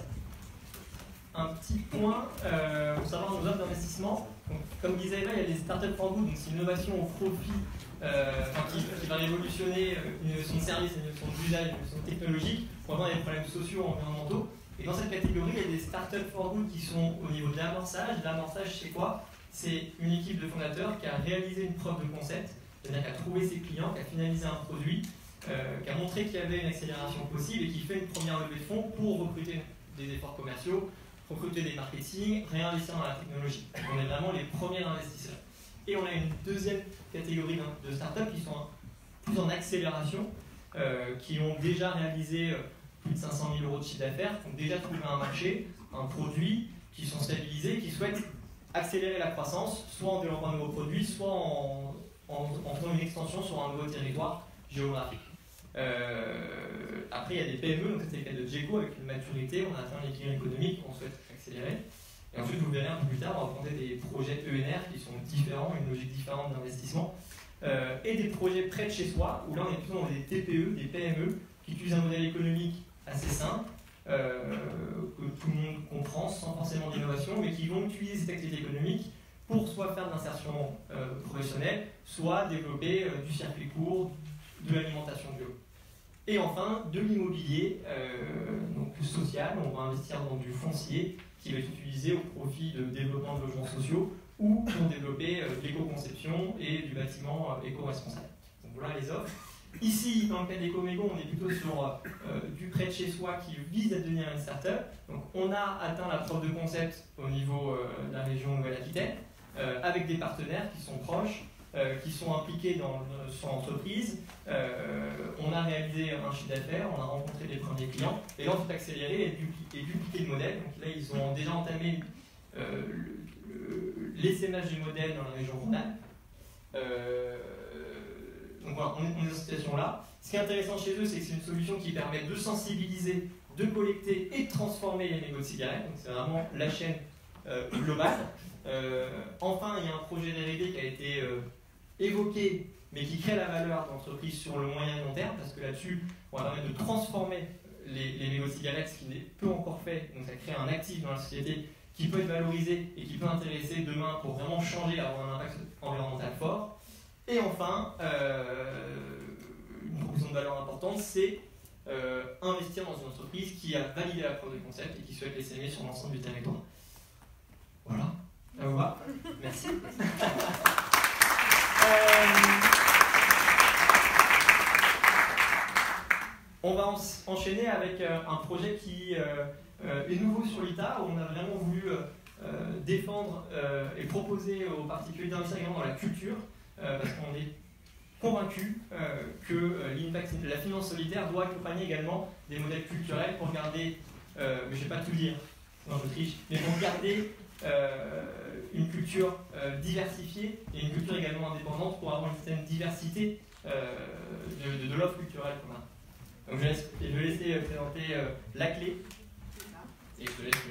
un petit point euh, pour savoir nos offres d'investissement. Donc, comme disait Eva, il y a des startups for good, donc c'est une innovation au profit euh, enfin, qui, qui va révolutionner une innovation de service, une innovation d'usage, une innovation technologique pour répondre à des problèmes sociaux, environnementaux. Et dans cette catégorie, il y a des startups for good qui sont au niveau de l'amorçage. L'amorçage, c'est quoi? C'est une équipe de fondateurs qui a réalisé une preuve de concept, c'est-à-dire qui a trouvé ses clients, qui a finalisé un produit, euh, qui a montré qu'il y avait une accélération possible et qui fait une première levée de fonds pour recruter des efforts commerciaux, recruter des marketing, réinvestir dans la technologie. Donc on est vraiment les premiers investisseurs. Et on a une deuxième catégorie de startups qui sont plus en accélération, euh, qui ont déjà réalisé plus de cinq cent mille euros de chiffre d'affaires, qui ont déjà trouvé un marché, un produit, qui sont stabilisés, qui souhaitent accélérer la croissance, soit en développant un nouveau produit, soit en, en, en faisant une extension sur un nouveau territoire géographique. Euh, après, il y a des P M E, donc c'est le cas de Djeco, avec une maturité, on a atteint l'équilibre économique, on souhaite accélérer. Et ensuite, vous verrez un peu plus tard, on va présenter des projets E N R qui sont différents, une logique différente d'investissement, euh, et des projets près de chez soi, où là on est plutôt dans des T P E, des P M E, qui utilisent un modèle économique assez simple, euh, que tout le monde comprend, sans forcément d'innovation, mais qui vont utiliser cette activité économique pour soit faire de l'insertion euh, professionnelle, soit développer euh, du circuit court, de l'alimentation bio. Et enfin, de l'immobilier euh, donc social, on va investir dans du foncier qui va être utilisé au profit de développement de logements sociaux ou pour développer euh, de l'éco-conception et du bâtiment euh, éco-responsable. Donc voilà les offres. Ici, dans le cas d'Ecomégo, on est plutôt sur euh, du près de chez soi qui vise à devenir une start-up. Donc on a atteint la preuve de concept au niveau euh, de la région Nouvelle-Aquitaine, euh, avec des partenaires qui sont proches, euh, qui sont impliqués dans euh, son entreprise. Euh, on a réalisé un chiffre d'affaires, on a rencontré les premiers clients, et là on peut accélérer et, dupli et dupliquer le modèle. Donc là, ils ont déjà entamé euh, l'essaimage du modèle dans la région Rhône-Alpes. Euh, Donc voilà, on est, on est dans cette situation-là. Ce qui est intéressant chez eux, c'est que c'est une solution qui permet de sensibiliser, de collecter et de transformer les mégots de cigarettes. Donc c'est vraiment la chaîne euh, globale. Euh, enfin, il y a un projet d'R et D qui a été euh, évoqué, mais qui crée la valeur d'entreprise sur le moyen et long terme, parce que là-dessus, on va permettre de transformer les, les mégots de cigarettes, ce qui n'est peu encore fait. Donc ça crée un actif dans la société qui peut être valorisé et qui peut intéresser demain pour vraiment changer, avoir un impact environnemental fort. Et enfin, euh, c'est euh, investir dans une entreprise qui a validé la preuve de concept et qui souhaite l'essaimer sur l'ensemble du territoire. Voilà, ça vous va? Merci. euh, on va en enchaîner avec euh, un projet qui euh, euh, est nouveau sur l'I T A, où on a vraiment voulu euh, euh, défendre euh, et proposer aux particuliers d'investir également dans la culture, euh, parce qu'on est convaincu euh, que euh, l'impact, la finance solidaire doit accompagner également des modèles culturels pour garder, euh, mais je ne vais pas tout dire, non je triche, mais pour garder euh, une culture euh, diversifiée et une culture également indépendante pour avoir une certaine diversité euh, de, de, de l'offre culturelle qu'on a. Donc je, laisse, je vais laisser présenter euh, la clé et je te laisse.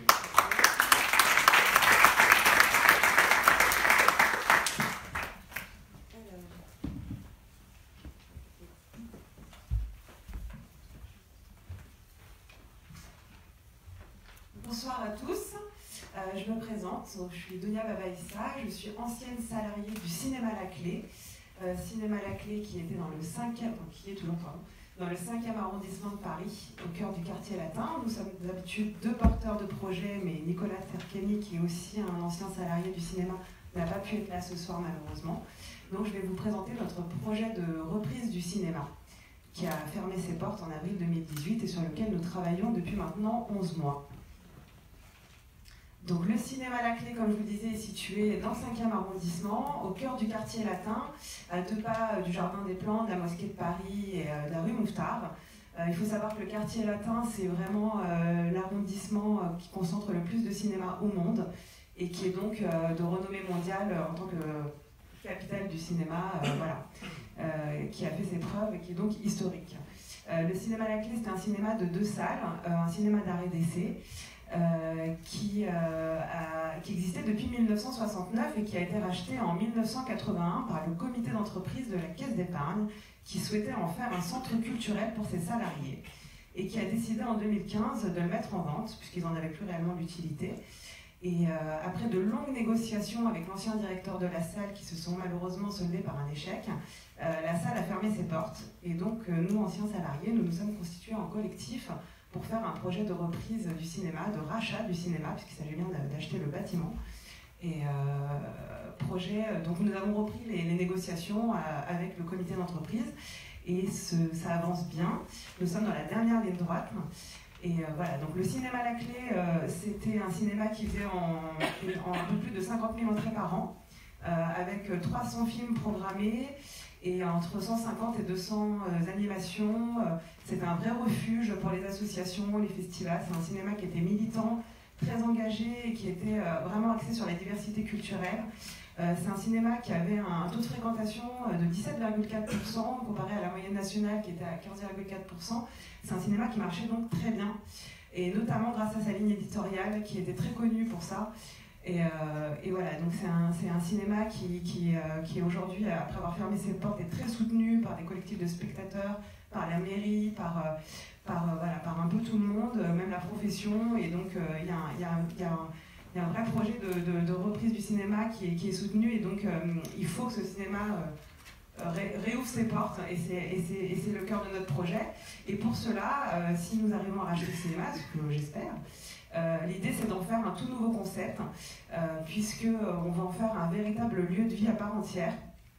Bonsoir à tous, euh, je me présente, donc, je suis Dunia Babaïssa, je suis ancienne salariée du Cinéma La Clé, euh, Cinéma La Clé qui était dans le cinquième, donc qui est toujours pardon, dans le cinquième arrondissement de Paris, au cœur du quartier latin. Nous sommes d'habitude deux porteurs de projets, mais Nicolas Terkeni, qui est aussi un ancien salarié du cinéma, n'a pas pu être là ce soir malheureusement. Donc je vais vous présenter notre projet de reprise du cinéma, qui a fermé ses portes en avril deux mille dix-huit et sur lequel nous travaillons depuis maintenant onze mois. Donc le Cinéma La Clé, comme je vous le disais, est situé dans le cinquième arrondissement, au cœur du quartier latin, à deux pas du Jardin des Plantes, de la Mosquée de Paris et de la rue Mouffetard. Euh, il faut savoir que le quartier latin, c'est vraiment euh, l'arrondissement euh, qui concentre le plus de cinéma au monde et qui est donc euh, de renommée mondiale en tant que capitale du cinéma, euh, voilà, euh, qui a fait ses preuves et qui est donc historique. Euh, le Cinéma La Clé, c'est un cinéma de deux salles, euh, un cinéma d'art et d'essai, Euh, qui, euh, a, qui existait depuis mille neuf cent soixante-neuf et qui a été racheté en mille neuf cent quatre-vingt-un par le comité d'entreprise de la Caisse d'épargne qui souhaitait en faire un centre culturel pour ses salariés et qui a décidé en deux mille quinze de le mettre en vente puisqu'ils n'en avaient plus réellement d'utilité. Et euh, après de longues négociations avec l'ancien directeur de la salle qui se sont malheureusement soldées par un échec, euh, la salle a fermé ses portes et donc euh, nous, anciens salariés, nous nous sommes constitués en collectif pour faire un projet de reprise du cinéma, de rachat du cinéma, puisqu'il s'agit bien d'acheter le bâtiment. Et euh, projet, donc nous avons repris les, les négociations euh, avec le comité d'entreprise, et ce, ça avance bien. Nous sommes dans la dernière ligne droite. Et euh, voilà, donc le Cinéma La Clé, euh, c'était un cinéma qui faisait en, en un peu plus de cinquante mille entrées par an, euh, avec trois cents films programmés, et entre cent cinquante et deux cents euh, animations. Euh, c'est un vrai refuge pour les associations, les festivals. C'est un cinéma qui était militant, très engagé et qui était euh, vraiment axé sur la diversité culturelle. Euh, c'est un cinéma qui avait un taux de fréquentation de dix-sept virgule quatre pour cent comparé à la moyenne nationale qui était à quinze virgule quatre pour cent. C'est un cinéma qui marchait donc très bien, et notamment grâce à sa ligne éditoriale qui était très connue pour ça. Et, euh, et voilà, donc c'est un, c'est un cinéma qui, qui, euh, qui aujourd'hui, après avoir fermé ses portes, est très soutenu par des collectifs de spectateurs, par la mairie, par, euh, par, euh, voilà, par un peu tout le monde, euh, même la profession. Et donc il euh, y, y, y, y, y a un vrai projet de, de, de reprise du cinéma qui est, qui est soutenu, et donc euh, il faut que ce cinéma euh, ré, réouvre ses portes, et c'est le cœur de notre projet. Et pour cela, euh, si nous arrivons à racheter le cinéma, ce que j'espère, Euh, l'idée c'est d'en faire un tout nouveau concept, euh, puisque euh, on va en faire un véritable lieu de vie à part entière,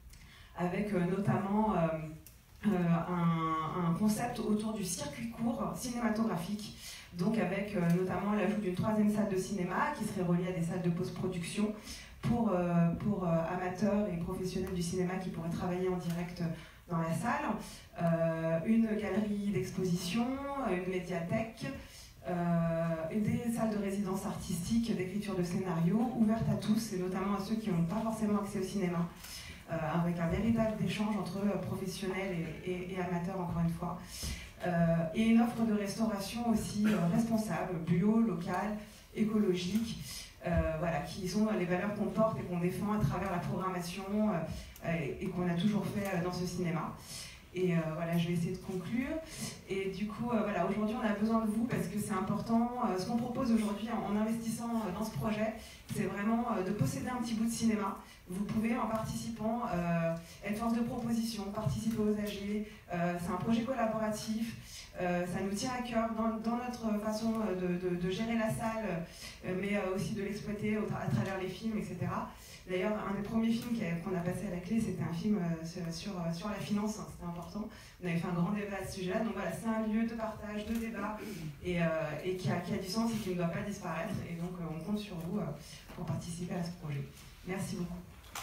avec euh, notamment euh, euh, un, un concept autour du circuit court cinématographique, donc avec euh, notamment l'ajout d'une troisième salle de cinéma qui serait reliée à des salles de post-production pour, euh, pour euh, amateurs et professionnels du cinéma qui pourraient travailler en direct dans la salle, euh, une galerie d'exposition, une médiathèque, Euh, des salles de résidence artistique, d'écriture de scénario, ouvertes à tous, et notamment à ceux qui n'ont pas forcément accès au cinéma, euh, avec un véritable échange entre professionnels et, et, et amateurs, encore une fois. Euh, et une offre de restauration aussi euh, responsable, bio, locale, écologique, euh, voilà, qui sont les valeurs qu'on porte et qu'on défend à travers la programmation euh, et, et qu'on a toujours fait euh, dans ce cinéma. Et euh, voilà, je vais essayer de conclure. Et du coup, euh, voilà, aujourd'hui, on a besoin de vous parce que c'est important. Euh, ce qu'on propose aujourd'hui en, en investissant euh, dans ce projet, c'est vraiment euh, de posséder un petit bout de cinéma. vous pouvez, en participant, euh, être force de proposition, participer aux A G. Euh, c'est un projet collaboratif. Euh, ça nous tient à cœur dans, dans notre façon de, de, de gérer la salle, euh, mais euh, aussi de l'exploiter à travers les films, et cetera. D'ailleurs, un des premiers films qu'on a passé à la clé, c'était un film euh, sur, sur la finance, hein, c'était important. On avait fait un grand débat à ce sujet-là. Donc voilà, c'est un lieu de partage, de débat, et, euh, et qui, a, qui a du sens et qui ne doit pas disparaître. Et donc, euh, on compte sur vous euh, pour participer à ce projet. Merci beaucoup.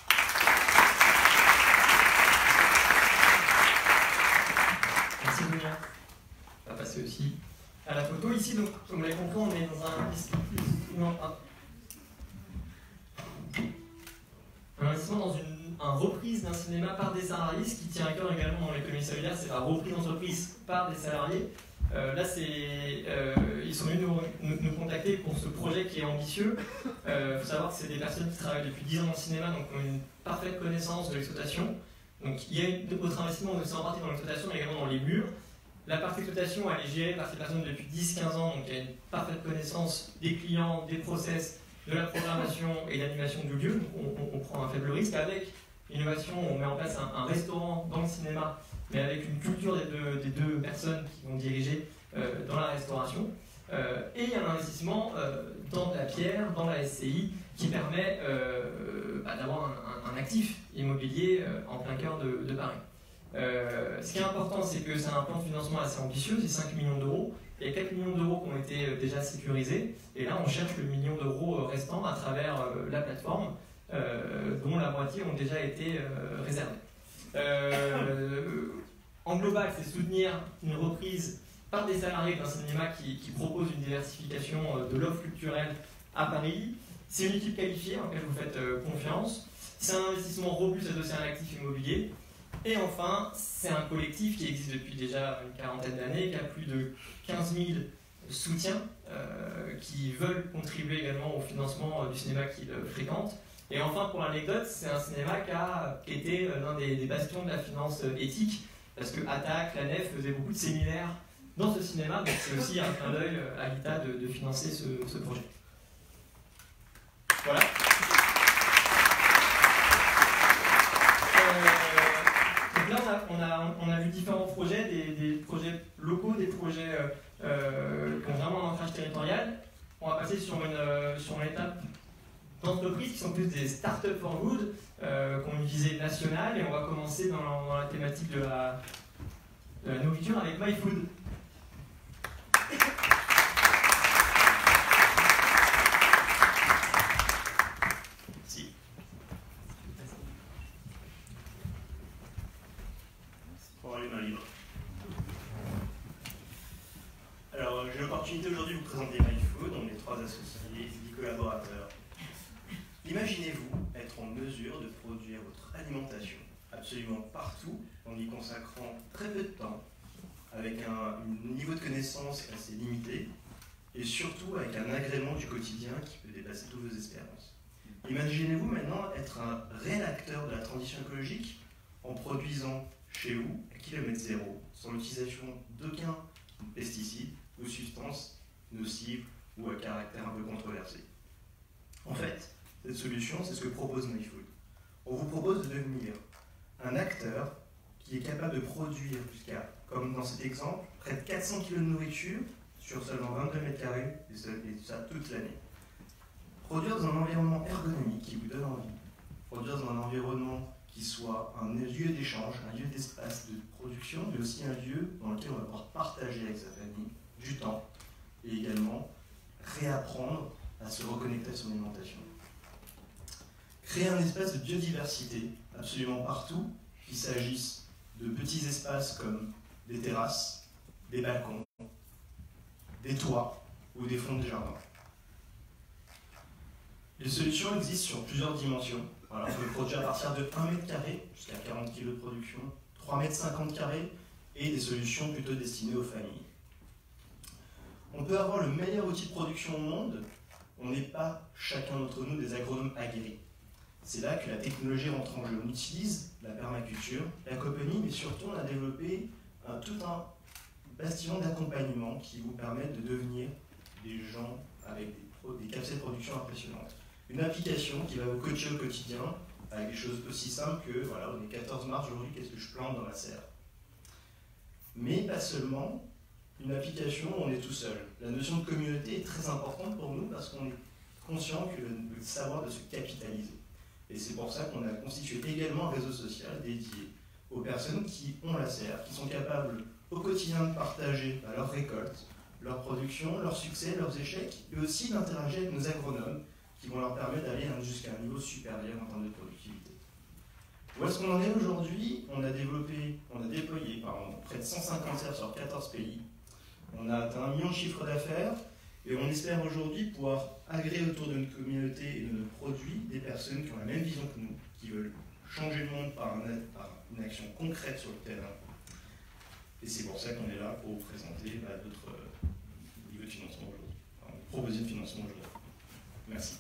Merci Dunia. On va passer aussi à la photo. Ici, donc, comme vous l'avez compris, on est dans un, non, un, un investissement dans une, un reprise d'un cinéma par des salariés. Ce qui tient à cœur également dans l'économie solidaire, c'est la reprise d'entreprise par des salariés. Euh, là, c'est, euh, ils sont venus nous, nous, nous contacter pour ce projet qui est ambitieux. Il euh, faut savoir que c'est des personnes qui travaillent depuis dix ans dans le cinéma, donc ont une parfaite connaissance de l'exploitation. Donc il y a une, votre investissement aussi en partie dans l'exploitation, mais également dans les murs. La partie exploitation, elle est gérée par ces personnes depuis dix à quinze ans, donc il y a une parfaite connaissance des clients, des process, de la programmation et de l'animation du lieu. Donc on, on, on prend un faible risque. Avec l'innovation, on met en place un, un restaurant dans le cinéma, mais avec une culture des deux, des deux personnes qui vont diriger euh, dans la restauration. Euh, et il y a un investissement euh, dans la pierre, dans la S C I, qui permet euh, bah, d'avoir un, un, un actif immobilier euh, en plein cœur de, de Paris. Euh, ce qui est important, c'est que c'est un plan de financement assez ambitieux, c'est cinq millions d'euros. Il y a quatre millions d'euros qui ont été déjà sécurisés, et là on cherche le million d'euros restant à travers euh, la plateforme, euh, dont la moitié ont déjà été euh, réservés. Euh, en global, c'est soutenir une reprise par des salariés d'un cinéma qui, qui propose une diversification de l'offre culturelle à Paris. C'est une équipe qualifiée en laquelle vous faites euh, confiance. C'est un investissement robuste adossé à un actif immobilier. Et enfin, c'est un collectif qui existe depuis déjà une quarantaine d'années, qui a plus de quinze mille soutiens euh, qui veulent contribuer également au financement euh, du cinéma qu'ils euh, fréquentent. Et enfin, pour l'anecdote, c'est un cinéma qui a été euh, l'un des, des bastions de la finance euh, éthique, parce que Attac, la Nef faisait beaucoup de séminaires dans ce cinéma, donc c'est aussi un clin d'œil à l'État de, de financer ce, ce projet. Voilà. Euh, donc là, on a, on, a, on a vu différents projets, des, des projets locaux, des projets euh, qui ont vraiment un ancrage territorial. On va passer sur une, euh, sur une étape d'entreprises qui sont plus des start-up for good, euh, qui ont une visée nationale, et on va commencer dans la, dans la thématique de la, de la nourriture avec MyFood. Si. Pour aller main libre. Alors, j'ai l'opportunité aujourd'hui de vous présenter MyFood, on est trois associés, dix collaborateurs. Imaginez-vous être en mesure de produire votre alimentation absolument partout en y consacrant très peu de temps, avec un, un niveau de connaissance assez limité, et surtout avec un agrément du quotidien qui peut dépasser toutes vos espérances. Imaginez-vous maintenant être un réel acteur de la transition écologique en produisant chez vous, à kilomètre zéro, sans l'utilisation d'aucun pesticide ou substance nocive ou à caractère un peu controversé. En fait, cette solution, c'est ce que propose MyFood. On vous propose de devenir un acteur qui est capable de produire jusqu'à, comme dans cet exemple, près de quatre cents kilos de nourriture sur seulement vingt-deux mètres carrés, et ça toute l'année. Produire dans un environnement ergonomique qui vous donne envie. Produire dans un environnement qui soit un lieu d'échange, un lieu d'espace de production, mais aussi un lieu dans lequel on va pouvoir partager avec sa famille du temps et également réapprendre à se reconnecter à son alimentation. Créer un espace de biodiversité absolument partout, qu'il s'agisse de petits espaces comme des terrasses, des balcons, des toits ou des fonds de jardin. Les solutions existent sur plusieurs dimensions. Voilà, on peut produire à partir de un mètre carré jusqu'à quarante kilos de production, trois mètres cinquante carrés et des solutions plutôt destinées aux familles. On peut avoir le meilleur outil de production au monde, on n'est pas chacun d'entre nous des agronomes aguerris. C'est là que la technologie rentre en jeu. On utilise la permaculture, l'aquaponie, mais surtout on a développé un, tout un bastion d'accompagnement qui vous permet de devenir des gens avec des, pro, des capacités de production impressionnantes. Une application qui va vous coacher au quotidien avec des choses aussi simples que, voilà, on est quatorze mars aujourd'hui, qu'est-ce que je plante dans la serre? Mais pas seulement, une application où on est tout seul. La notion de communauté est très importante pour nous parce qu'on est conscient que le, le savoir de se capitaliser. Et c'est pour ça qu'on a constitué également un réseau social dédié aux personnes qui ont la serre, qui sont capables au quotidien de partager bah, leurs récoltes, leur production, leurs succès, leurs échecs, et aussi d'interagir avec nos agronomes qui vont leur permettre d'aller jusqu'à un niveau supérieur en termes de productivité. Où est-ce qu'on en est aujourd'hui? On a développé, on a déployé pardon, près de cent cinquante serres sur quatorze pays. On a atteint un million de chiffres d'affaires et on espère aujourd'hui pouvoir agréer autour de notre communauté et de nos produits des personnes qui ont la même vision que nous, qui veulent changer le monde par, un, par une action concrète sur le terrain. Et c'est pour ça qu'on est là pour vous présenter bah, d'autres euh, niveaux de financement aujourd'hui, enfin, propositions de financement aujourd'hui. Merci.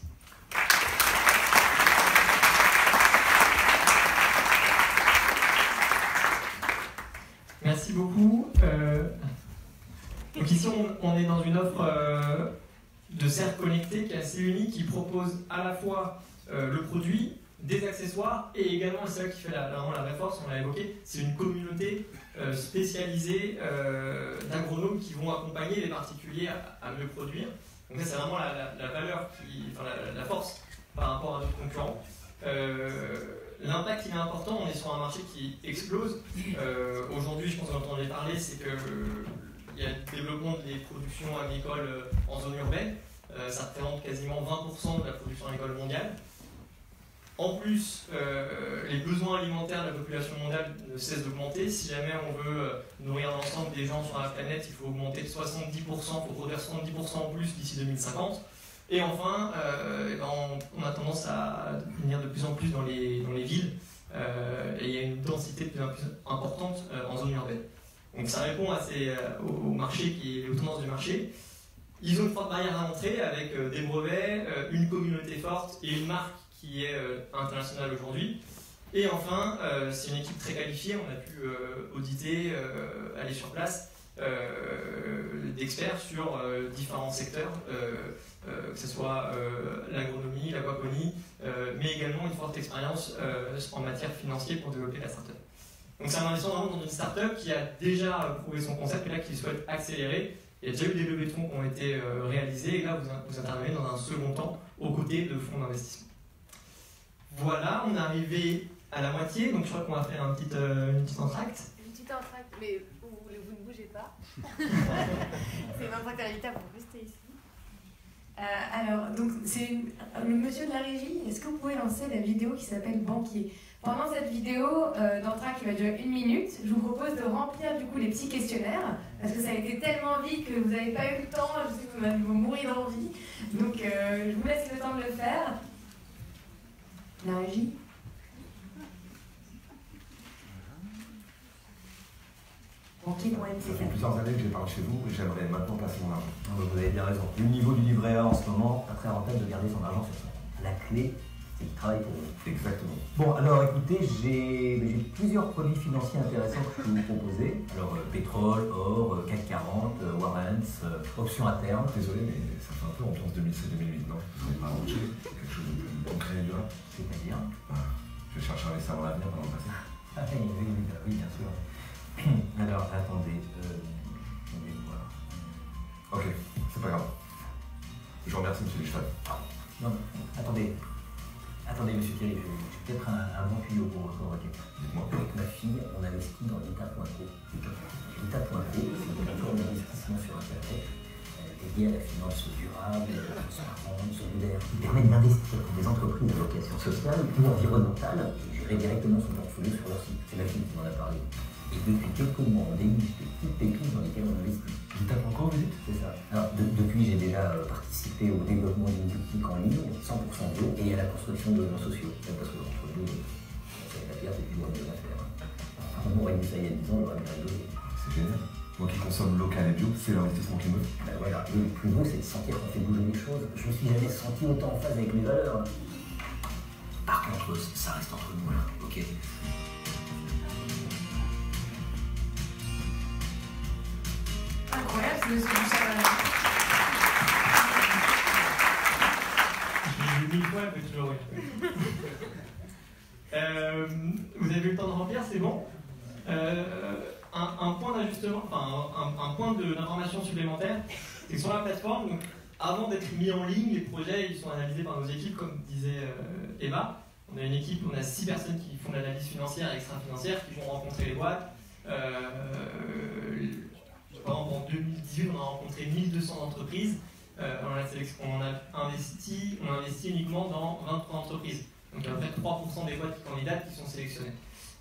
Merci beaucoup. Euh, donc ici, on, on est dans une offre euh, de serre connectée qui est assez unique, qui propose à la fois euh, le produit, des accessoires, et également, c'est ça qui fait la, la, la vraie force, on l'a évoqué, c'est une communauté euh, spécialisée euh, d'agronomes qui vont accompagner les particuliers à, à mieux produire. Donc ça, c'est vraiment la, la, la valeur, qui, enfin la, la force par rapport à d'autres concurrents. Euh, L'impact, il est important, on est sur un marché qui explose. Euh, Aujourd'hui, je pense que vous en entendez parler, c'est qu'il euh, y a le développement des productions agricoles euh, en zone urbaine. Euh, ça représente quasiment vingt pour cent de la production agricole mondiale. En plus, euh, les besoins alimentaires de la population mondiale ne cessent d'augmenter. Si jamais on veut euh, nourrir l'ensemble des gens sur la planète, il faut augmenter de soixante-dix pour cent, il faut produire soixante-dix pour cent en plus d'ici deux mille cinquante. Et enfin, euh, et ben on, on a tendance à venir de plus en plus dans les, dans les villes euh, et il y a une densité de plus en plus importante euh, en zone urbaine. Donc ça répond à ces, euh, au marché, qui est aux tendances du marché. Ils ont une forte barrière à l'entrée avec euh, des brevets, euh, une communauté forte et une marque qui est euh, internationale aujourd'hui. Et enfin, euh, c'est une équipe très qualifiée, on a pu euh, auditer, euh, aller sur place, euh, d'experts sur euh, différents secteurs. Euh, Euh, que ce soit euh, l'agronomie, l'aquaponie, euh, mais également une forte expérience euh, en matière financière pour développer la start-up. Donc c'est un investissement vraiment dans une start-up qui a déjà prouvé son concept et là qui souhaite accélérer. Il y a déjà eu des levées de fonds qui ont été euh, réalisées et là vous, vous intervenez dans un second temps aux côtés de fonds d'investissement. Voilà, on est arrivé à la moitié, donc je crois qu'on va faire un petit, euh, une petite entracte. Une petite entracte, mais vous, vous ne bougez pas. C'est une entracte invitable pour rester ici. Euh, alors, donc, c'est le monsieur de la régie, est-ce que vous pouvez lancer la vidéo qui s'appelle Banquier? Pendant cette vidéo euh, d'entracte qui va durer une minute, je vous propose de remplir du coup les petits questionnaires, parce que ça a été tellement vite que vous n'avez pas eu le temps, je sais que vous allez mourir d'envie, donc euh, je vous laisse le temps de le faire. La régie? Ça fait plusieurs années que j'ai parlé chez vous et j'aimerais maintenant placer mon argent. Vous avez bien raison. Le niveau du livret A en ce moment, pas très rentable de garder son argent sur son compte. La clé, c'est qu'il travaille pour vous. Exactement. Bon, alors écoutez, j'ai plusieurs produits financiers intéressants que je peux vous proposer. Alors, euh, pétrole, or, euh, C A C quarante, euh, warrants, euh, options à terme. Désolé, mais ça fait un peu ambiance deux mille sept deux mille huit, non? Vous n'avez pas arrangé quelque chose de plus concret et durable? C'est-à-dire ah, je cherche un investisseur dans l'avenir, pendant le passé. Ah oui, oui, oui, oui, bien sûr. Alors, attendez, euh, attendez, voilà. Ok, c'est pas grave. Je vous remercie, monsieur Lichtal. Non, attendez. Attendez, monsieur Thierry, j'ai peut-être un, un bon tuyau pour votre requête. Dites-moi. Avec ma fille, on investit dans l'État point co. L'État point co, c'est une plateforme d'investissement sur Internet dédiée à la finance durable, transparente, solidaire, qui permet d'investir pour des entreprises de vocation sociale ou environnementale et gérer directement son portfolio sur leur site. C'est ma fille qui m'en a parlé. Et depuis quelques mois, on débute des petites pépites dans lesquelles on investit. L'État point co, vous dites? C'est ça. Alors, de, depuis, j'ai déjà euh, participé au développement d'une boutique en ligne, cent pour cent bio, et à la construction de logements sociaux. Même parce que entre nous, c'est la pierre, c'est plus loin de la faire. Enfin, on aurait dit ça il y a dix ans, on aurait bien rigolé. C'est génial. Moi qui consomme local et bio, c'est l'investissement qui me. Ben voilà. Et le plus beau, c'est de sentir qu'on fait bouger les choses. Je me suis jamais senti autant en phase avec mes valeurs. Par contre, ça reste entre nous, là. Ok. Incroyable, c'est le son du salon. Je l'ai vu mille fois, elle peut toujours oui. Euh, vous avez eu le temps de remplir, c'est bon. Euh, un, un point d'ajustement, enfin un, un point d'information supplémentaire, c'est que sur la plateforme, donc, avant d'être mis en ligne, les projets ils sont analysés par nos équipes, comme disait euh, Eva. On a une équipe, on a six personnes qui font de l'analyse financière et extra-financière, qui vont rencontrer les boîtes. Euh, par exemple, en deux mille dix-huit, on a rencontré mille deux cents entreprises. Euh, on, a sélection, on a investi, on investit uniquement dans vingt-trois entreprises. Donc il y a à peu près trois pour cent des boîtes qui candidatent qui sont sélectionnées.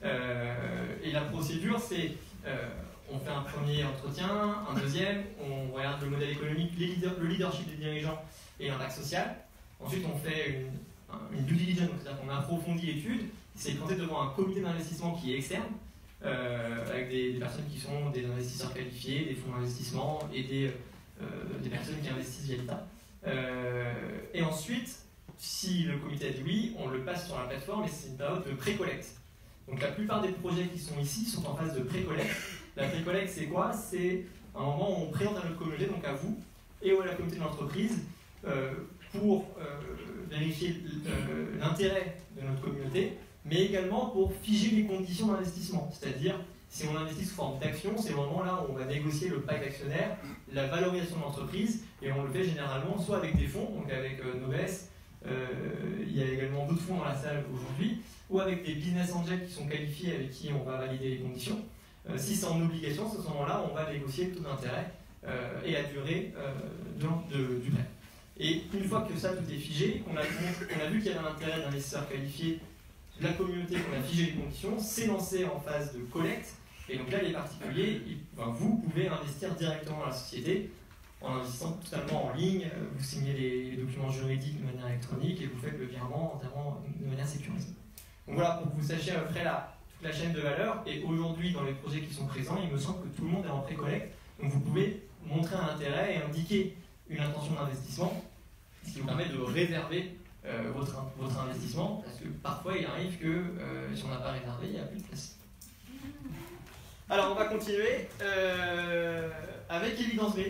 Euh, et la procédure, c'est euh, on fait un premier entretien, un deuxième, on regarde le modèle économique, les leader, le leadership des dirigeants et l'impact social. Ensuite, on fait une, une due diligence, c'est-à-dire qu'on approfondit l'étude. C'est présenté devant un comité d'investissement qui est externe, euh, avec des, des personnes qui sont des investisseurs qualifiés, des fonds d'investissement et des, euh, des personnes qui investissent via l'État. Euh, et ensuite, si le comité a dit oui, on le passe sur la plateforme et c'est une période de pré-collecte. Donc la plupart des projets qui sont ici sont en phase de pré-collecte. La pré-collecte, c'est quoi? C'est un moment où on présente à notre communauté, donc à vous, et à la communauté de l'entreprise, euh, pour euh, vérifier euh, l'intérêt de notre communauté, mais également pour figer les conditions d'investissement. C'est-à-dire, si on investit sous forme d'action, c'est le moment là où on va négocier le pacte d'actionnaire, la valorisation de l'entreprise, et on le fait généralement soit avec des fonds, donc avec euh, Noves, euh, il y a également d'autres fonds dans la salle aujourd'hui, ou avec des business angels qui sont qualifiés avec qui on va valider les conditions. Euh, si c'est en obligation, à ce moment-là, on va négocier le taux d'intérêt euh, et la durée euh, de, de, du prêt. Et une fois que ça tout est figé, qu'on a, qu'on a vu qu'il y avait un intérêt d'investisseurs qualifiés, la communauté, qu'on a figé les conditions, c'est lancé en phase de collecte. Et donc là, les particuliers, ils, enfin, vous pouvez investir directement dans la société en investissant totalement en ligne. Vous signez les, les documents juridiques de manière électronique et vous faites le virement entièrement de manière sécurisée. Donc voilà, pour que vous sachiez à peu près la, toute la chaîne de valeur. Et aujourd'hui, dans les projets qui sont présents, il me semble que tout le monde est en pré-collecte. Donc vous pouvez montrer un intérêt et indiquer une intention d'investissement, ce qui vous permet de réserver euh, votre, votre investissement, parce que parfois il arrive que euh, si on n'a pas réservé, il n'y a plus de place. Alors on va continuer euh, avec Évidence B.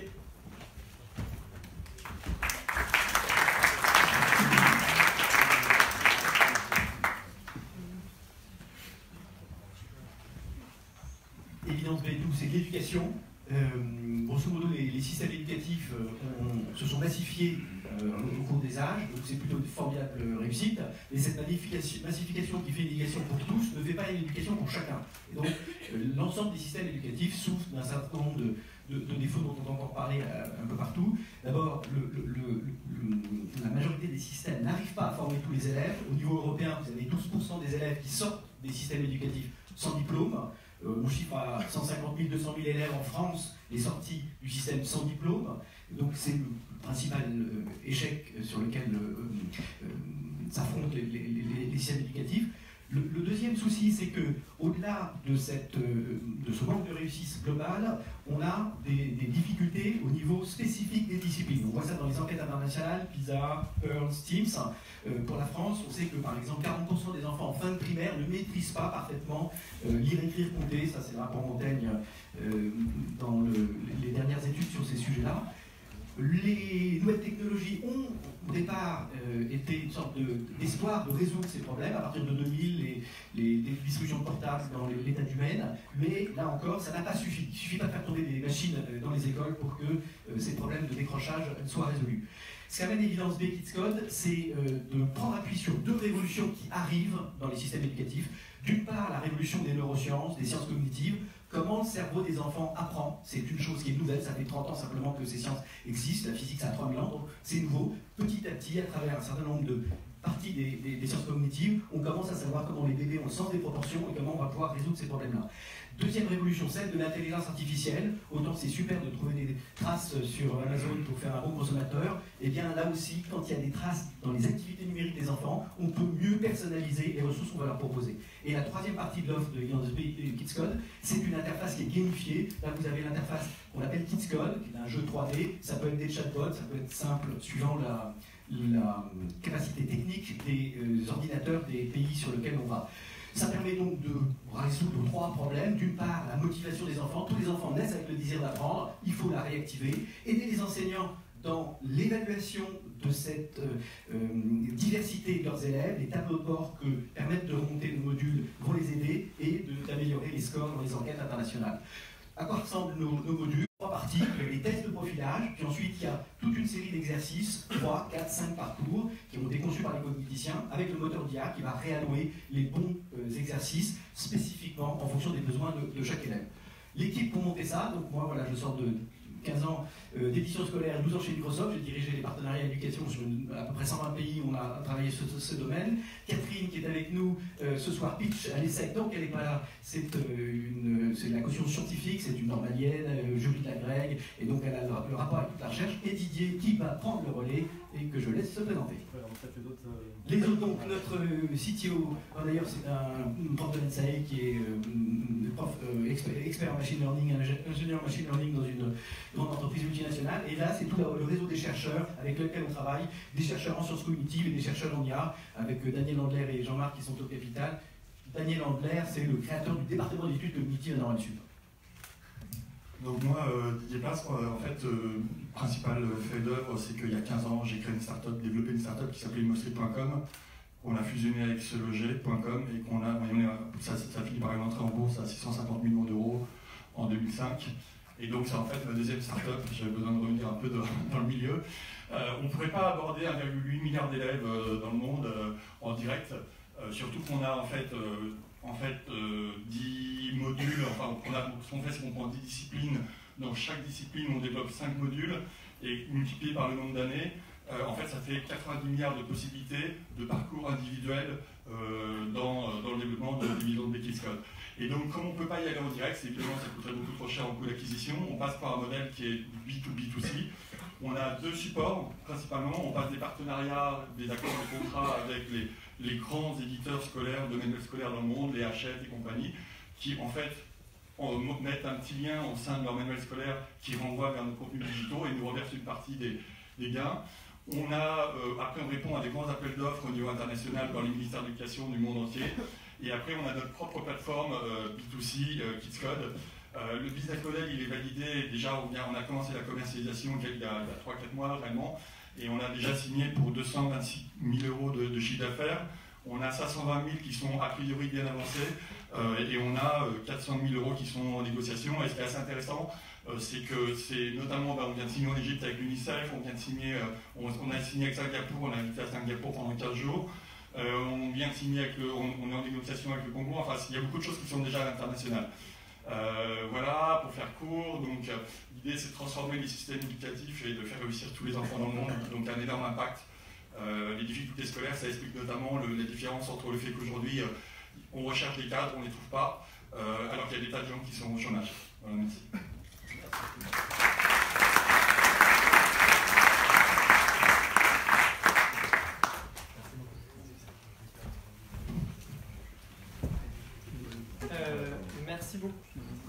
Évidence B, c'est de l'éducation. Euh, grosso modo, les, les systèmes éducatifs euh, ont, se sont massifiés euh, au cours des âges, donc c'est plutôt une formidable réussite. Mais cette massification, massification qui fait une éducation pour tous ne fait pas une éducation pour chacun. Et donc, euh, l'ensemble des systèmes éducatifs souffrent d'un certain nombre de, de, de défauts dont on entend parler euh, un peu partout. D'abord, le, le, le, le, la majorité des systèmes n'arrivent pas à former tous les élèves. Au niveau européen, vous avez douze pour cent des élèves qui sortent des systèmes éducatifs sans diplôme. Euh, on chiffre à cent cinquante mille, deux cent mille élèves en France, les sorties du système sans diplôme. Donc c'est le principal euh, échec sur lequel euh, euh, s'affrontent les, les, les, les systèmes éducatifs. Le, le deuxième souci, c'est que au-delà de, cette, euh, de ce manque de réussite globale, on a des, des difficultés au niveau spécifique des disciplines. On voit ça dans les enquêtes internationales, PISA, Pearls, Teams. Euh, pour la France, on sait que par exemple quarante pour cent des enfants en fin de primaire ne maîtrisent pas parfaitement euh, lire, écrire, compter. Ça, c'est le rapport Montaigne euh, dans le, les dernières études sur ces sujets-là. Les nouvelles technologies ont au départ euh, été une sorte d'espoir de, de résoudre ces problèmes. À partir de deux mille, les, les, les distributions de portables dans l'état du Maine, mais là encore, ça n'a pas suffi. Il ne suffit pas de faire tomber des machines dans les écoles pour que euh, ces problèmes de décrochage soient résolus. Ce qu'amène Évidence B Kids Code, c'est euh, de prendre appui sur deux révolutions qui arrivent dans les systèmes éducatifs. D'une part, la révolution des neurosciences, des sciences cognitives. Comment le cerveau des enfants apprend, c'est une chose qui est nouvelle, ça fait trente ans simplement que ces sciences existent, la physique ça a trois mille ans, donc c'est nouveau. Petit à petit, à travers un certain nombre de parties des, des, des sciences cognitives, on commence à savoir comment les bébés ont le sens des proportions et comment on va pouvoir résoudre ces problèmes-là. Deuxième révolution, celle de l'intelligence artificielle. Autant c'est super de trouver des traces sur Amazon pour faire un bon consommateur, et bien là aussi, quand il y a des traces dans les activités numériques des enfants, on peut mieux personnaliser les ressources qu'on va leur proposer. Et la troisième partie de l'offre de Évidence B Kids Code, c'est une interface qui est gamifiée. Là, vous avez l'interface qu'on appelle Kids Code, qui est un jeu trois D. Ça peut être des chatbots, ça peut être simple, suivant la, la capacité technique des euh, ordinateurs des pays sur lesquels on va. Ça permet donc de résoudre trois problèmes. D'une part, la motivation des enfants. Tous les enfants naissent avec le désir d'apprendre, il faut la réactiver. Aider les enseignants dans l'évaluation de cette euh, euh, diversité de leurs élèves. Les tableaux de bord que permettent de remonter nos modules vont les aider et d'améliorer les scores dans les enquêtes internationales. À quoi ressemblent nos, nos modules? Trois parties, les tests de profilage, puis ensuite il y a toute une série d'exercices, trois, quatre, cinq parcours, qui ont été conçus par les cogniticiens, avec le moteur d'I A qui va réallouer les bons euh, exercices spécifiquement en fonction des besoins de, de chaque élève. L'équipe pour monter ça, donc moi voilà, je sors de quinze ans euh, d'édition scolaire, douze ans chez Microsoft, j'ai dirigé les partenariats d'éducation sur une, à peu près cent vingt pays où on a travaillé sur ce, ce domaine. Catherine qui est avec nous euh, ce soir pitch à l'ESSEC, donc elle n'est pas là, c'est euh, de la caution scientifique, c'est une normalienne, euh, Julie de la Greg, et donc elle a le, le rapport avec toute la recherche, et Didier qui va prendre le relais et que je laisse se présenter. Les autres, donc notre euh, C T O, d'ailleurs c'est un prof de l'N S A E qui est euh, prof, euh, expert, expert en machine learning, ingénieur machine learning dans une grande entreprise multinationale, et là c'est tout le réseau des chercheurs avec lequel on travaille, des chercheurs en sciences cognitives et des chercheurs en I A, avec euh, Daniel Andler et Jean-Marc qui sont au capital. Daniel Andler, c'est le créateur du département d'études cognitives à Nord-Sud. Donc moi, euh, Didier Place, euh, en fait, euh, principal fait d'œuvre, c'est qu'il y a quinze ans, j'ai créé une start-up, développé une start-up qui s'appelait Mostly point com, qu'on a fusionné avec Seloger point com, et qu'on a, on est, ça, ça finit par une entrée en bourse à six cent cinquante millions d'euros en deux mille cinq. Et donc c'est en fait ma deuxième start-up, j'avais besoin de revenir un peu de, dans le milieu. Euh, on ne pourrait pas aborder un virgule huit milliard d'élèves euh, dans le monde euh, en direct, euh, surtout qu'on a en fait... Euh, en fait euh, dix modules, enfin on a, ce qu'on fait c'est qu'on prend dix disciplines, dans chaque discipline on développe cinq modules, et multiplié par le nombre d'années, euh, en fait ça fait quatre-vingt-dix milliards de possibilités de parcours individuels euh, dans, dans le développement de la division de Kidscode. Et donc comme on ne peut pas y aller en direct, c'est évidemment ça coûterait beaucoup trop cher en coût d'acquisition, on passe par un modèle qui est B deux B deux C. On a deux supports, principalement, on passe des partenariats, des accords de contrat avec les, les grands éditeurs scolaires, de manuels scolaires dans le monde, les Hachette et compagnie, qui en fait on, mettent un petit lien au sein de leur manuel scolaire qui renvoie vers nos contenus digitaux et nous reverse une partie des, des gains. On a, euh, après on répond à des grands appels d'offres au niveau international dans les ministères de l'éducation du monde entier. Et après on a notre propre plateforme euh, B deux C, euh, Kidscode. Euh, le business model il est validé, déjà on, vient, on a commencé la commercialisation il y a, a trois quatre mois réellement, et on a déjà signé pour deux cent vingt-six mille euros de, de chiffre d'affaires. On a cinq cent vingt mille qui sont a priori bien avancés, euh, et on a euh, quatre cent mille euros qui sont en négociation. Et ce qui est assez intéressant, euh, c'est que c'est notamment, bah, on vient de signer en Égypte avec l'UNICEF, on vient de signer, euh, on, on a signé avec Singapour, on a invité à Singapour pendant quinze jours. Euh, on vient de signer avec le, on, on est en négociation avec le Congo, enfin il y a beaucoup de choses qui sont déjà à l'international. Euh, voilà, pour faire court, donc euh, l'idée c'est de transformer les systèmes éducatifs et de faire réussir tous les enfants dans le monde, donc un énorme impact. Euh, les difficultés scolaires, ça explique notamment le, la différence entre le fait qu'aujourd'hui euh, on recherche des cadres, on ne les trouve pas, euh, alors qu'il y a des tas de gens qui sont au chômage. Voilà, merci. Euh, merci beaucoup.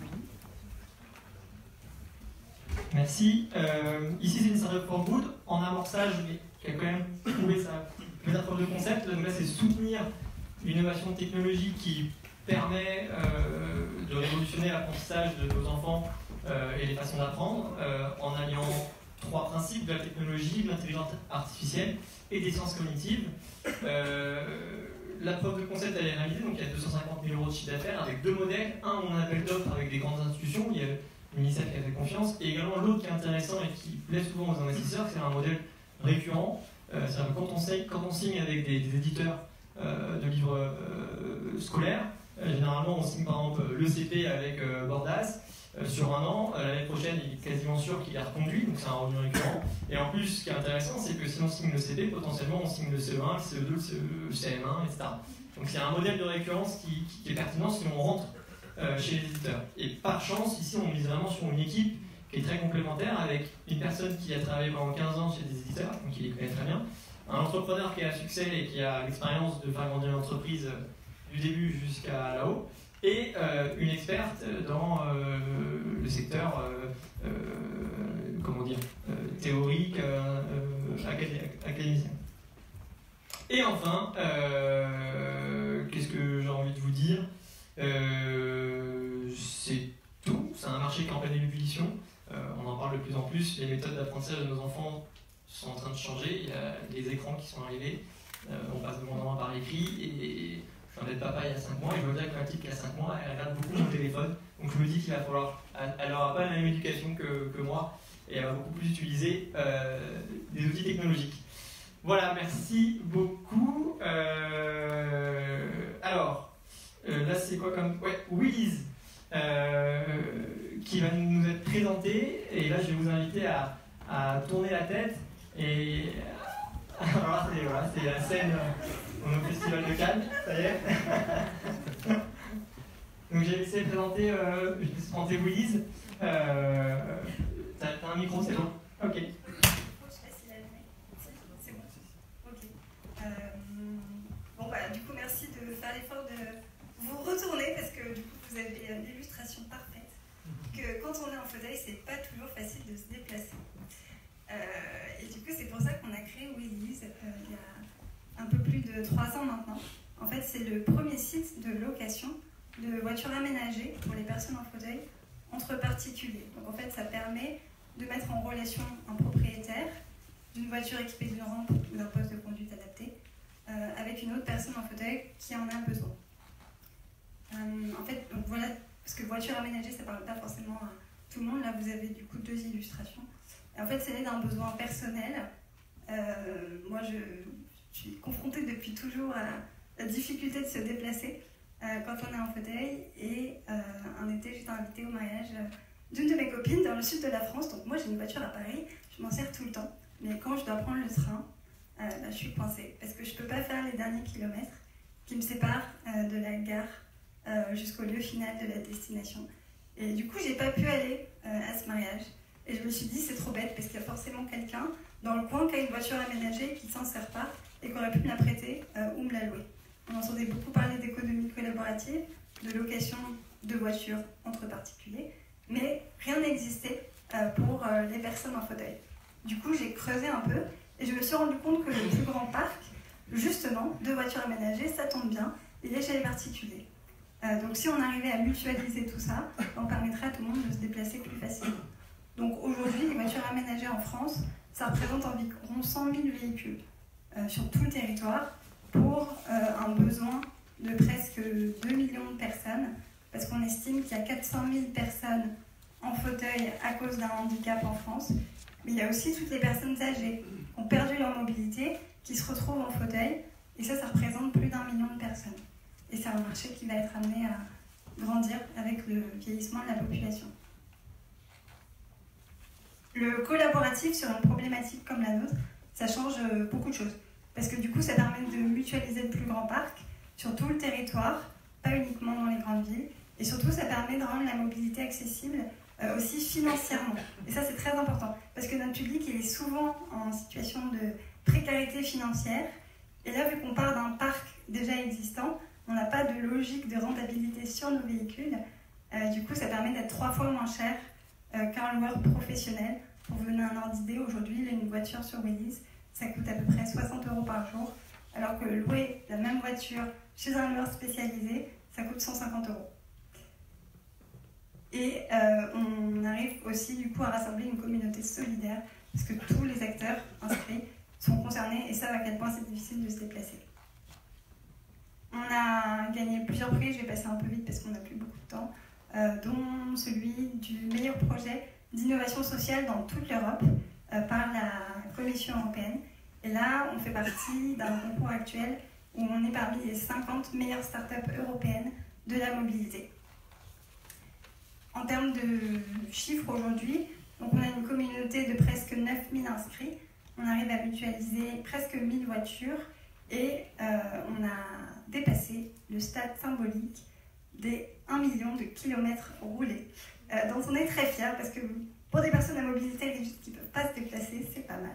Merci. Euh, ici, c'est une startup for good en amorçage, mais qui a quand même trouvé sa métaphore de concept. Donc là, c'est soutenir une innovation technologique qui permet euh, de révolutionner l'apprentissage de nos enfants euh, et les façons d'apprendre euh, en alliant trois principes de la technologie, de l'intelligence artificielle et des sciences cognitives. Euh, La preuve de concept elle est réalisée, donc il y a deux cent cinquante mille euros de chiffre d'affaires avec deux modèles. Un, on appelle d'offres avec des grandes institutions, il y a l'UNICEF qui a fait confiance, et également l'autre qui est intéressant et qui plaît souvent aux investisseurs, c'est un modèle récurrent. Euh, c'est-à-dire que quand on, signe, quand on signe avec des, des éditeurs euh, de livres euh, scolaires, euh, généralement on signe par exemple l'E C P avec euh, Bordas euh, sur un an. Euh, L'année prochaine, il est quasiment sûr qu'il est reconduit, donc c'est un revenu récurrent. Et en plus, ce qui est intéressant, c'est que si on signe le C P, potentiellement on signe le C E un, le C E deux, le C M un, et cetera. Donc c'est un modèle de récurrence qui, qui est pertinent si on rentre euh, chez les éditeurs. Et par chance, ici, on mise vraiment sur une équipe qui est très complémentaire, avec une personne qui a travaillé pendant quinze ans chez des éditeurs, donc il les connaît très bien, un entrepreneur qui a succès et qui a l'expérience de faire grandir l'entreprise euh, du début jusqu'à là-haut, et euh, une experte dans euh, le secteur euh, euh, comment dire, euh, théorique, euh, euh, académicien. Et enfin, euh, qu'est-ce que j'ai envie de vous dire, euh, c'est tout, c'est un marché qui est en pleine ébullition, euh, on en parle parle de plus en plus. Les méthodes d'apprentissage de nos enfants sont en train de changer. Il y a les écrans qui sont arrivés. Euh, on passe de moins en moins par l'écrit. Et je viens d'être papa il y a cinq mois et je vois bien que ma petite qui a cinq mois, elle regarde beaucoup mon téléphone. Donc je me dis qu'il va falloir. Elle n'aura pas la même éducation que, que moi et elle va beaucoup plus utiliser euh, des outils technologiques. Voilà, merci beaucoup. Euh, alors, euh, là c'est quoi comme. Ouais, Willy's, euh, qui va nous être présenté. Et là je vais vous inviter à, à tourner la tête. Et. Alors là, c'est voilà, la scène euh, au Festival de Cannes, ça y est. Donc j'ai laissé présenter, euh, je vais présenter Willy's. Euh, T'as un micro, c'est bon? Ok. Je sais pas s'il a allumé. C'est bon. Ok. Euh, bon bah du coup merci de faire l'effort de vous retourner parce que du coup vous avez l'illustration parfaite. Que quand on est en fauteuil, c'est pas toujours facile de se déplacer. Euh, et du coup c'est pour ça qu'on a créé Willy's euh, il y a un peu plus de trois ans maintenant. En fait c'est le premier site de location de voitures aménagées pour les personnes en fauteuil entre particuliers. Donc en fait ça permet de mettre en relation un propriétaire d'une voiture équipée d'une rampe ou d'un poste de conduite adapté euh, avec une autre personne en fauteuil qui en a besoin. Euh, en fait, donc voilà, parce que voiture aménagée, ça ne parle pas forcément à tout le monde. Là, vous avez du coup deux illustrations. Et en fait, c'est l'aide à un besoin personnel. Euh, moi, je, je suis confrontée depuis toujours à la difficulté de se déplacer euh, quand on est en fauteuil. Et euh, un été, j'étais invitée au mariage euh, d'une de mes copines dans le sud de la France. Donc moi j'ai une voiture à Paris, je m'en sers tout le temps. Mais quand je dois prendre le train, euh, bah, je suis coincée. Parce que je ne peux pas faire les derniers kilomètres qui me séparent euh, de la gare euh, jusqu'au lieu final de la destination. Et du coup j'ai pas pu aller euh, à ce mariage. Et je me suis dit c'est trop bête parce qu'il y a forcément quelqu'un dans le coin qui a une voiture aménagée qui ne s'en sert pas et qui aurait pu me la prêter euh, ou me la louer. On entendait beaucoup parler d'économie collaborative, de location de voitures entre particuliers. Mais rien n'existait euh, pour euh, les personnes en fauteuil. Du coup, j'ai creusé un peu et je me suis rendu compte que le plus grand parc, justement, de voitures aménagées, ça tombe bien, il est chez les particuliers. Euh, donc si on arrivait à mutualiser tout ça, on permettrait à tout le monde de se déplacer plus facilement. Donc aujourd'hui, les voitures aménagées en France, ça représente environ cent mille véhicules euh, sur tout le territoire pour euh, un besoin de presque deux millions de personnes. Parce qu'on estime qu'il y a quatre cent mille personnes en fauteuil à cause d'un handicap en France. Mais il y a aussi toutes les personnes âgées qui ont perdu leur mobilité, qui se retrouvent en fauteuil. Et ça, ça représente plus d'un million de personnes. Et c'est un marché qui va être amené à grandir avec le vieillissement de la population. Le collaboratif sur une problématique comme la nôtre, ça change beaucoup de choses. Parce que du coup, ça permet de mutualiser le plus grand parc sur tout le territoire, pas uniquement dans les grandes villes. Et surtout, ça permet de rendre la mobilité accessible euh, aussi financièrement. Et ça, c'est très important. Parce que notre public, il est souvent en situation de précarité financière. Et là, vu qu'on part d'un parc déjà existant, on n'a pas de logique de rentabilité sur nos véhicules. Euh, du coup, ça permet d'être trois fois moins cher euh, qu'un loueur professionnel. Pour vous donner un ordre d'idée, aujourd'hui, une voiture sur Willy's, ça coûte à peu près soixante euros par jour. Alors que louer la même voiture chez un loueur spécialisé, ça coûte cent cinquante euros. Et euh, on arrive aussi du coup à rassembler une communauté solidaire parce que tous les acteurs inscrits sont concernés et savent à quel point c'est difficile de se déplacer. On a gagné plusieurs prix, je vais passer un peu vite parce qu'on n'a plus beaucoup de temps, euh, dont celui du meilleur projet d'innovation sociale dans toute l'Europe euh, par la Commission européenne. Et là, on fait partie d'un concours actuel où on est parmi les cinquante meilleures startups européennes de la mobilité. En termes de chiffres aujourd'hui, donc on a une communauté de presque neuf mille inscrits, on arrive à mutualiser presque mille voitures et euh, on a dépassé le stade symbolique des un million de kilomètres roulés. Euh, donc on est très fiers parce que pour des personnes à mobilité réduite qui ne peuvent pas se déplacer, c'est pas mal.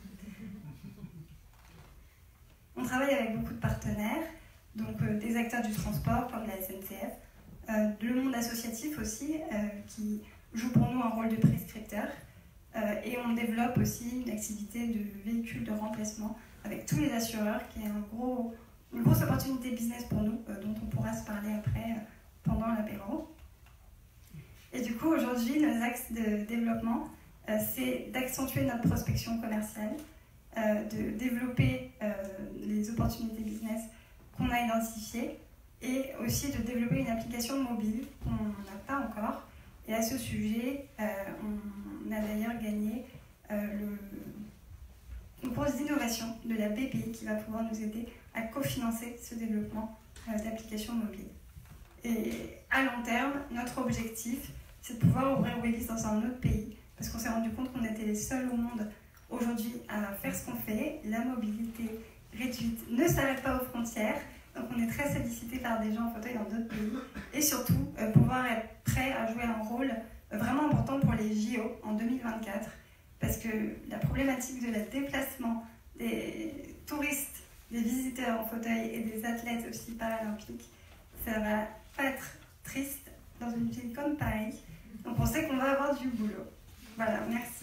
On travaille avec beaucoup de partenaires, donc euh, des acteurs du transport comme la S N C F, euh, le monde associatif aussi, euh, qui joue pour nous un rôle de prescripteur. Euh, et on développe aussi une activité de véhicules de remplacement avec tous les assureurs, qui est un gros, une grosse opportunité business pour nous, euh, dont on pourra se parler après euh, pendant l'apéro. Et du coup, aujourd'hui, nos axes de développement, euh, c'est d'accentuer notre prospection commerciale, euh, de développer euh, les opportunités business qu'on a identifiées et aussi de développer une application mobile qu'on n'a pas encore. Et à ce sujet, euh, on a d'ailleurs gagné euh, le concours d'innovation de la B P I qui va pouvoir nous aider à cofinancer ce développement euh, d'applications mobiles. Et à long terme, notre objectif, c'est de pouvoir ouvrir Willis dans un autre pays, parce qu'on s'est rendu compte qu'on était les seuls au monde aujourd'hui à faire ce qu'on fait. La mobilité réduite ne s'arrête pas aux frontières, donc on est très sollicité par des gens en fauteuil dans d'autres pays, et surtout euh, pouvoir être prêt à jouer un rôle euh, vraiment important pour les J O en deux mille vingt-quatre, parce que la problématique de la déplacement des touristes, des visiteurs en fauteuil et des athlètes aussi paralympiques, ça va pas être triste dans une ville comme Paris. Donc on sait qu'on va avoir du boulot. Voilà, merci.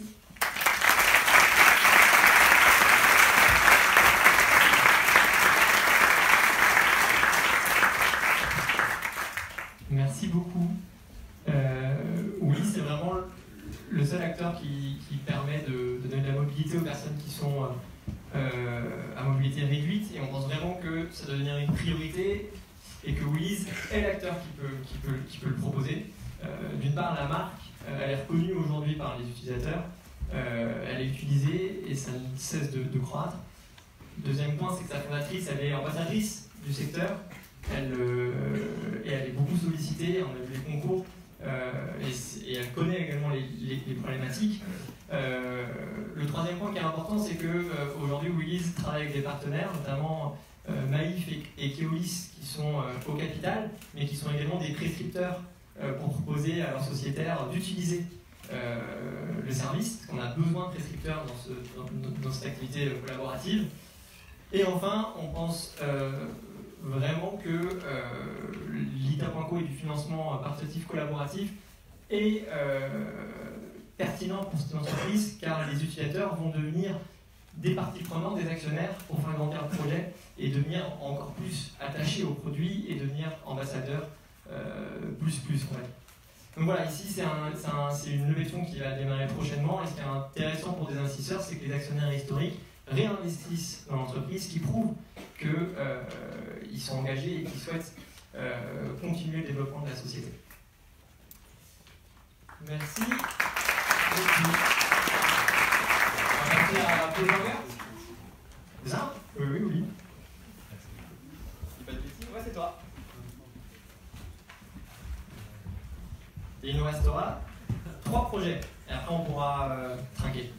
Merci beaucoup. Euh, oui, c'est vraiment le seul acteur qui, qui permet de, de donner de la mobilité aux personnes qui sont euh, à mobilité réduite, et on pense vraiment que ça doit devenir une priorité et que Willis est l'acteur qui peut, qui, peut, qui peut le proposer. Euh, D'une part, la marque, euh, elle est reconnue aujourd'hui par les utilisateurs, euh, elle est utilisée et ça ne cesse de, de croître. Deuxième point, c'est que sa fondatrice, elle est ambassadrice du secteur, elle, euh, et elle est beaucoup sollicitée, on a vu les concours, euh, et, et elle connaît également les, les, les problématiques. Euh, le troisième point qui est important, c'est qu'aujourd'hui, euh, Willis travaille avec des partenaires, notamment euh, Maïf et, et Keolis, qui sont euh, au capital, mais qui sont également des prescripteurs euh, pour proposer à leurs sociétaires d'utiliser euh, le service, parce qu'on a besoin de prescripteurs dans, ce, dans, dans cette activité collaborative. Et enfin, on pense euh, vraiment que euh, l'I T A point co et du financement participatif collaboratif est euh, pertinent pour cette entreprise, car les utilisateurs vont devenir des parties prenantes, des actionnaires pour faire grandir le projet et devenir encore plus attachés au produit et devenir ambassadeurs euh, plus plus. Ouais. Donc voilà, ici c'est un, un, une levée de fonds qui va démarrer prochainement, et ce qui est intéressant pour des investisseurs, c'est que les actionnaires historiques réinvestissent dans l'entreprise, ce qui prouve qu'ils euh, sont engagés et qu'ils souhaitent euh, continuer le développement de la société. Merci. On va passer à Paul Burger. C'est ça? Oui, oui, oui. Pas de bêtises, ouais, c'est toi. Et il nous restera trois projets. Et après, on pourra euh, trinquer.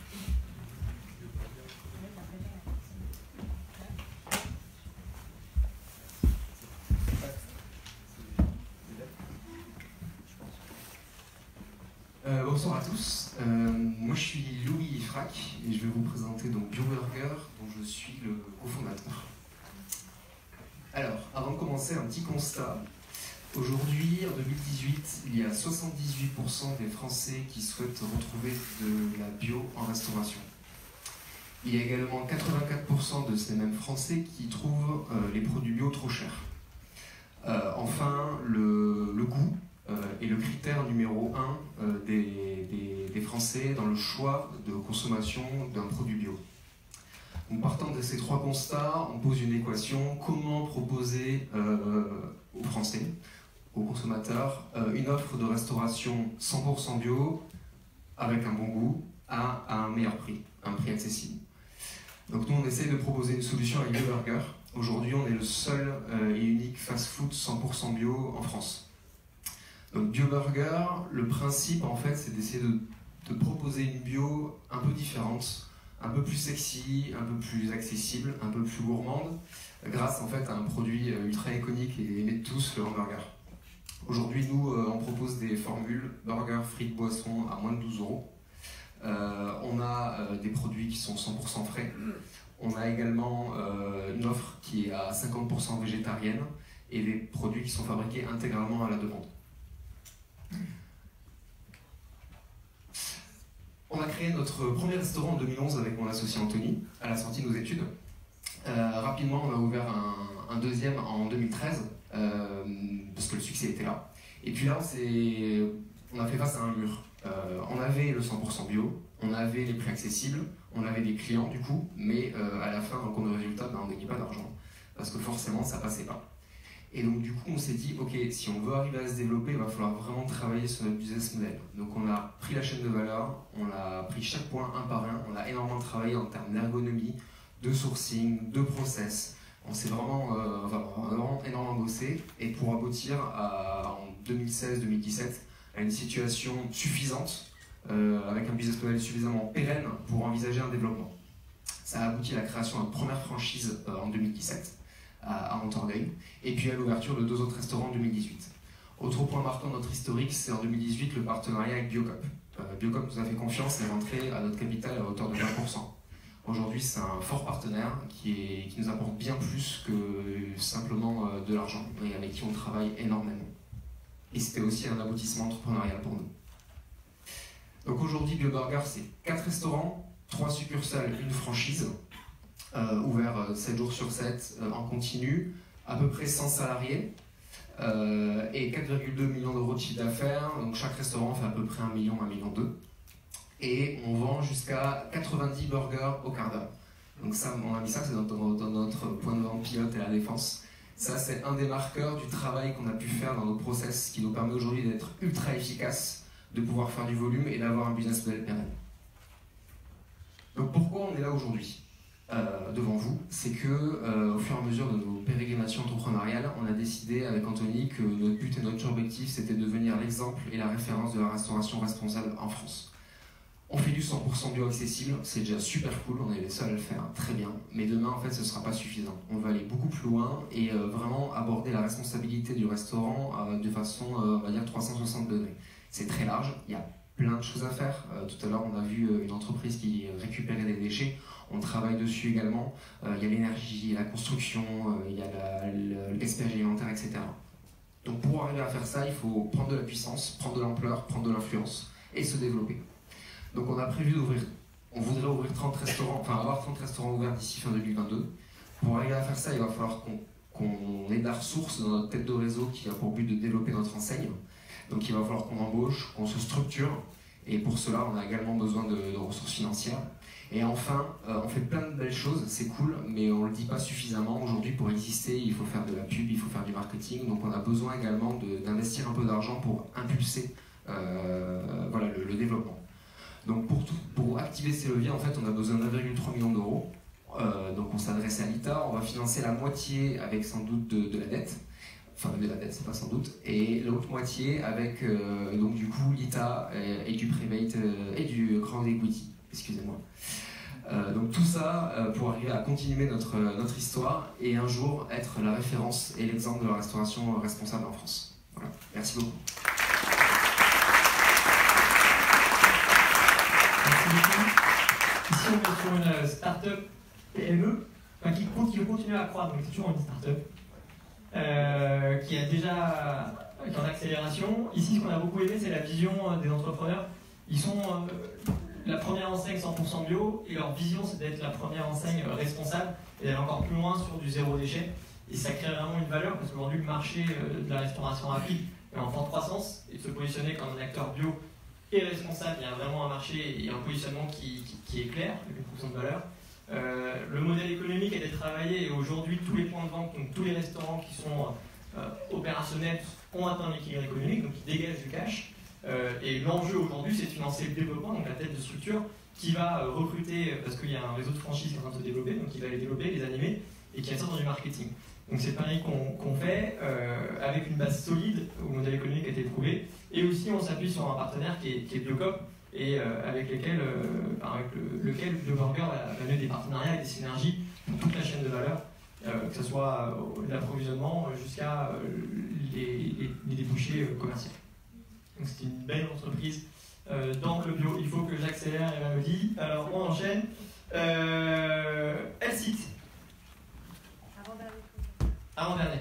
Euh, bonsoir à tous, euh, moi je suis Louis Frac et je vais vous présenter donc BioBurger, dont je suis le cofondateur. Alors, avant de commencer, un petit constat. Aujourd'hui, en deux mille dix-huit, il y a soixante-dix-huit pour cent des Français qui souhaitent retrouver de la bio en restauration. Il y a également quatre-vingt-quatre pour cent de ces mêmes Français qui trouvent euh, les produits bio trop chers. Euh, enfin, le, le goût Euh, est le critère numéro un euh, des, des, des Français dans le choix de consommation d'un produit bio. Donc, partant de ces trois constats, on pose une équation: comment proposer euh, aux Français, aux consommateurs, euh, une offre de restauration cent pour cent bio, avec un bon goût, à, à un meilleur prix, un prix accessible. Donc nous, on essaie de proposer une solution avec BioBurger. Aujourd'hui, on est le seul euh, et unique fast-food cent pour cent bio en France. Donc BioBurger, le principe en fait, c'est d'essayer de, de proposer une bio un peu différente, un peu plus sexy, un peu plus accessible, un peu plus gourmande, grâce en fait à un produit ultra iconique et aimé de tous, le hamburger. Aujourd'hui, nous, euh, on propose des formules burger, frites, boissons à moins de douze euros. Euh, on a euh, des produits qui sont cent pour cent frais. On a également euh, une offre qui est à cinquante pour cent végétarienne et des produits qui sont fabriqués intégralement à la demande. On a créé notre premier restaurant en deux mille onze avec mon associé Anthony, à la sortie de nos études. Euh, rapidement, on a ouvert un, un deuxième en deux mille treize, euh, parce que le succès était là. Et puis là, on s'est on a fait face à un mur. Euh, on avait le cent pour cent bio, on avait les prix accessibles, on avait des clients du coup, mais euh, à la fin, dans le compte de résultat, ben, on ne gagnait pas d'argent, parce que forcément, ça passait pas. Et donc du coup, on s'est dit, ok, si on veut arriver à se développer, il va falloir vraiment travailler sur notre business model. Donc on a pris la chaîne de valeur, on a pris chaque point un par un, on a énormément travaillé en termes d'ergonomie, de sourcing, de process. On s'est vraiment, euh, enfin, on a vraiment énormément bossé, et pour aboutir à, en deux mille seize deux mille dix-sept à une situation suffisante, euh, avec un business model suffisamment pérenne pour envisager un développement. Ça a abouti à la création de notre première franchise euh, en deux mille dix-sept à, à Montorgueil, et puis à l'ouverture de deux autres restaurants en deux mille dix-huit. Autre point marquant de notre historique, c'est en deux mille dix-huit le partenariat avec Biocop. Euh, Biocop nous a fait confiance et est rentré à notre capital à hauteur de vingt pour cent. Aujourd'hui, c'est un fort partenaire qui, est, qui nous apporte bien plus que simplement euh, de l'argent, et avec qui on travaille énormément. Et c'était aussi un aboutissement entrepreneurial pour nous. Donc aujourd'hui, BioBurger, c'est quatre restaurants, trois succursales, une franchise, euh, ouvert euh, sept jours sur sept, euh, en continu, à peu près cent salariés, euh, et quatre virgule deux millions d'euros de chiffre d'affaires. Donc chaque restaurant fait à peu près un million, un million deux. Et on vend jusqu'à quatre-vingt-dix burgers au quart d'heure. Donc ça, on a mis ça, c'est dans, dans, dans notre point de vente pilote et la défense. Ça, c'est un des marqueurs du travail qu'on a pu faire dans notre process, qui nous permet aujourd'hui d'être ultra efficace, de pouvoir faire du volume et d'avoir un business model pérenne. Donc pourquoi on est là aujourd'hui euh, devant vous? C'est que euh, au fur et à mesure de nos pérégrinations entrepreneuriales, on a décidé avec Anthony que notre but et notre objectif, c'était de devenir l'exemple et la référence de la restauration responsable en France. On fait du cent pour cent bio accessible, c'est déjà super cool, on est les seuls à le faire, très bien. Mais demain, en fait, ce ne sera pas suffisant. On va aller beaucoup plus loin et euh, vraiment aborder la responsabilité du restaurant euh, de façon, euh, on va dire, trois cent soixante degrés. C'est très large, il y a plein de choses à faire. Euh, tout à l'heure, on a vu euh, une entreprise qui récupérait des déchets. On travaille dessus également. Euh, il y a l'énergie, la construction, euh, il y a le gaspillage alimentaire, et cetera. Donc pour arriver à faire ça, il faut prendre de la puissance, prendre de l'ampleur, prendre de l'influence et se développer. Donc on a prévu d'ouvrir, on voudrait ouvrir trente restaurants, enfin avoir trente restaurants ouverts d'ici fin deux mille vingt-deux. Pour arriver à faire ça, il va falloir qu'on qu'on ait de la ressource dans notre tête de réseau qui a pour but de développer notre enseigne. Donc il va falloir qu'on embauche, qu'on se structure, et pour cela on a également besoin de, de ressources financières. Et enfin, euh, on fait plein de belles choses, c'est cool, mais on ne le dit pas suffisamment. Aujourd'hui, pour exister, il faut faire de la pub, il faut faire du marketing, donc on a besoin également d'investir un peu d'argent pour impulser euh, voilà, le, le développement. Donc pour, tout, pour activer ces leviers, en fait, on a besoin d'un virgule trois million d'euros. Euh, donc on s'adresse à l'I T A, on va financer la moitié avec sans doute de, de la dette. Enfin, de la dette, c'est pas sans doute. Et l'autre moitié avec, euh, donc du coup, l'I T A et, et du private euh, et du crowd equity, excusez-moi. Euh, donc tout ça euh, pour arriver à continuer notre, notre histoire et un jour être la référence et l'exemple de la restauration responsable en France. Voilà, merci beaucoup. Ici, on est sur une start-up P M E, enfin, qui, qui continue à croître, donc c'est toujours une start-up, euh, qui a déjà qui est en accélération. Ici, ce qu'on a beaucoup aimé, c'est la vision des entrepreneurs. Ils sont euh, la première enseigne cent pour cent bio, et leur vision, c'est d'être la première enseigne responsable, et d'aller encore plus loin sur du zéro déchet. Et ça crée vraiment une valeur, parce qu'aujourd'hui, le marché de la restauration rapide est en forte croissance, et de se positionner comme un acteur bio et responsable, il y a vraiment un marché et un positionnement qui, qui, qui est clair, avec une fonction de valeur. Euh, le modèle économique a été travaillé, et aujourd'hui, tous les points de vente, donc tous les restaurants qui sont euh, opérationnels ont atteint l'équilibre économique, donc ils dégagent du cash. Euh, et l'enjeu aujourd'hui, c'est de financer le développement, donc la tête de structure, qui va euh, recruter, parce qu'il y a un réseau de franchises qui est en train de se développer, donc qui va les développer, les animer, et qui va sortir du marketing. Donc c'est le pari qu'on qu'on fait, euh, avec une base solide, où le modèle économique a été prouvé, et aussi on s'appuie sur un partenaire qui est, qui est Biocop, et euh, avec, lesquels, euh, avec le, lequel BioBurger va, va mener des partenariats et des synergies pour toute la chaîne de valeur, euh, que ce soit euh, l'approvisionnement jusqu'à euh, les, les, les débouchés euh, commerciaux. Donc c'est une belle entreprise euh, dans le bio. Il faut que j'accélère, Eva me dit. Alors on enchaîne. Euh, Elsit. Avant-dernier.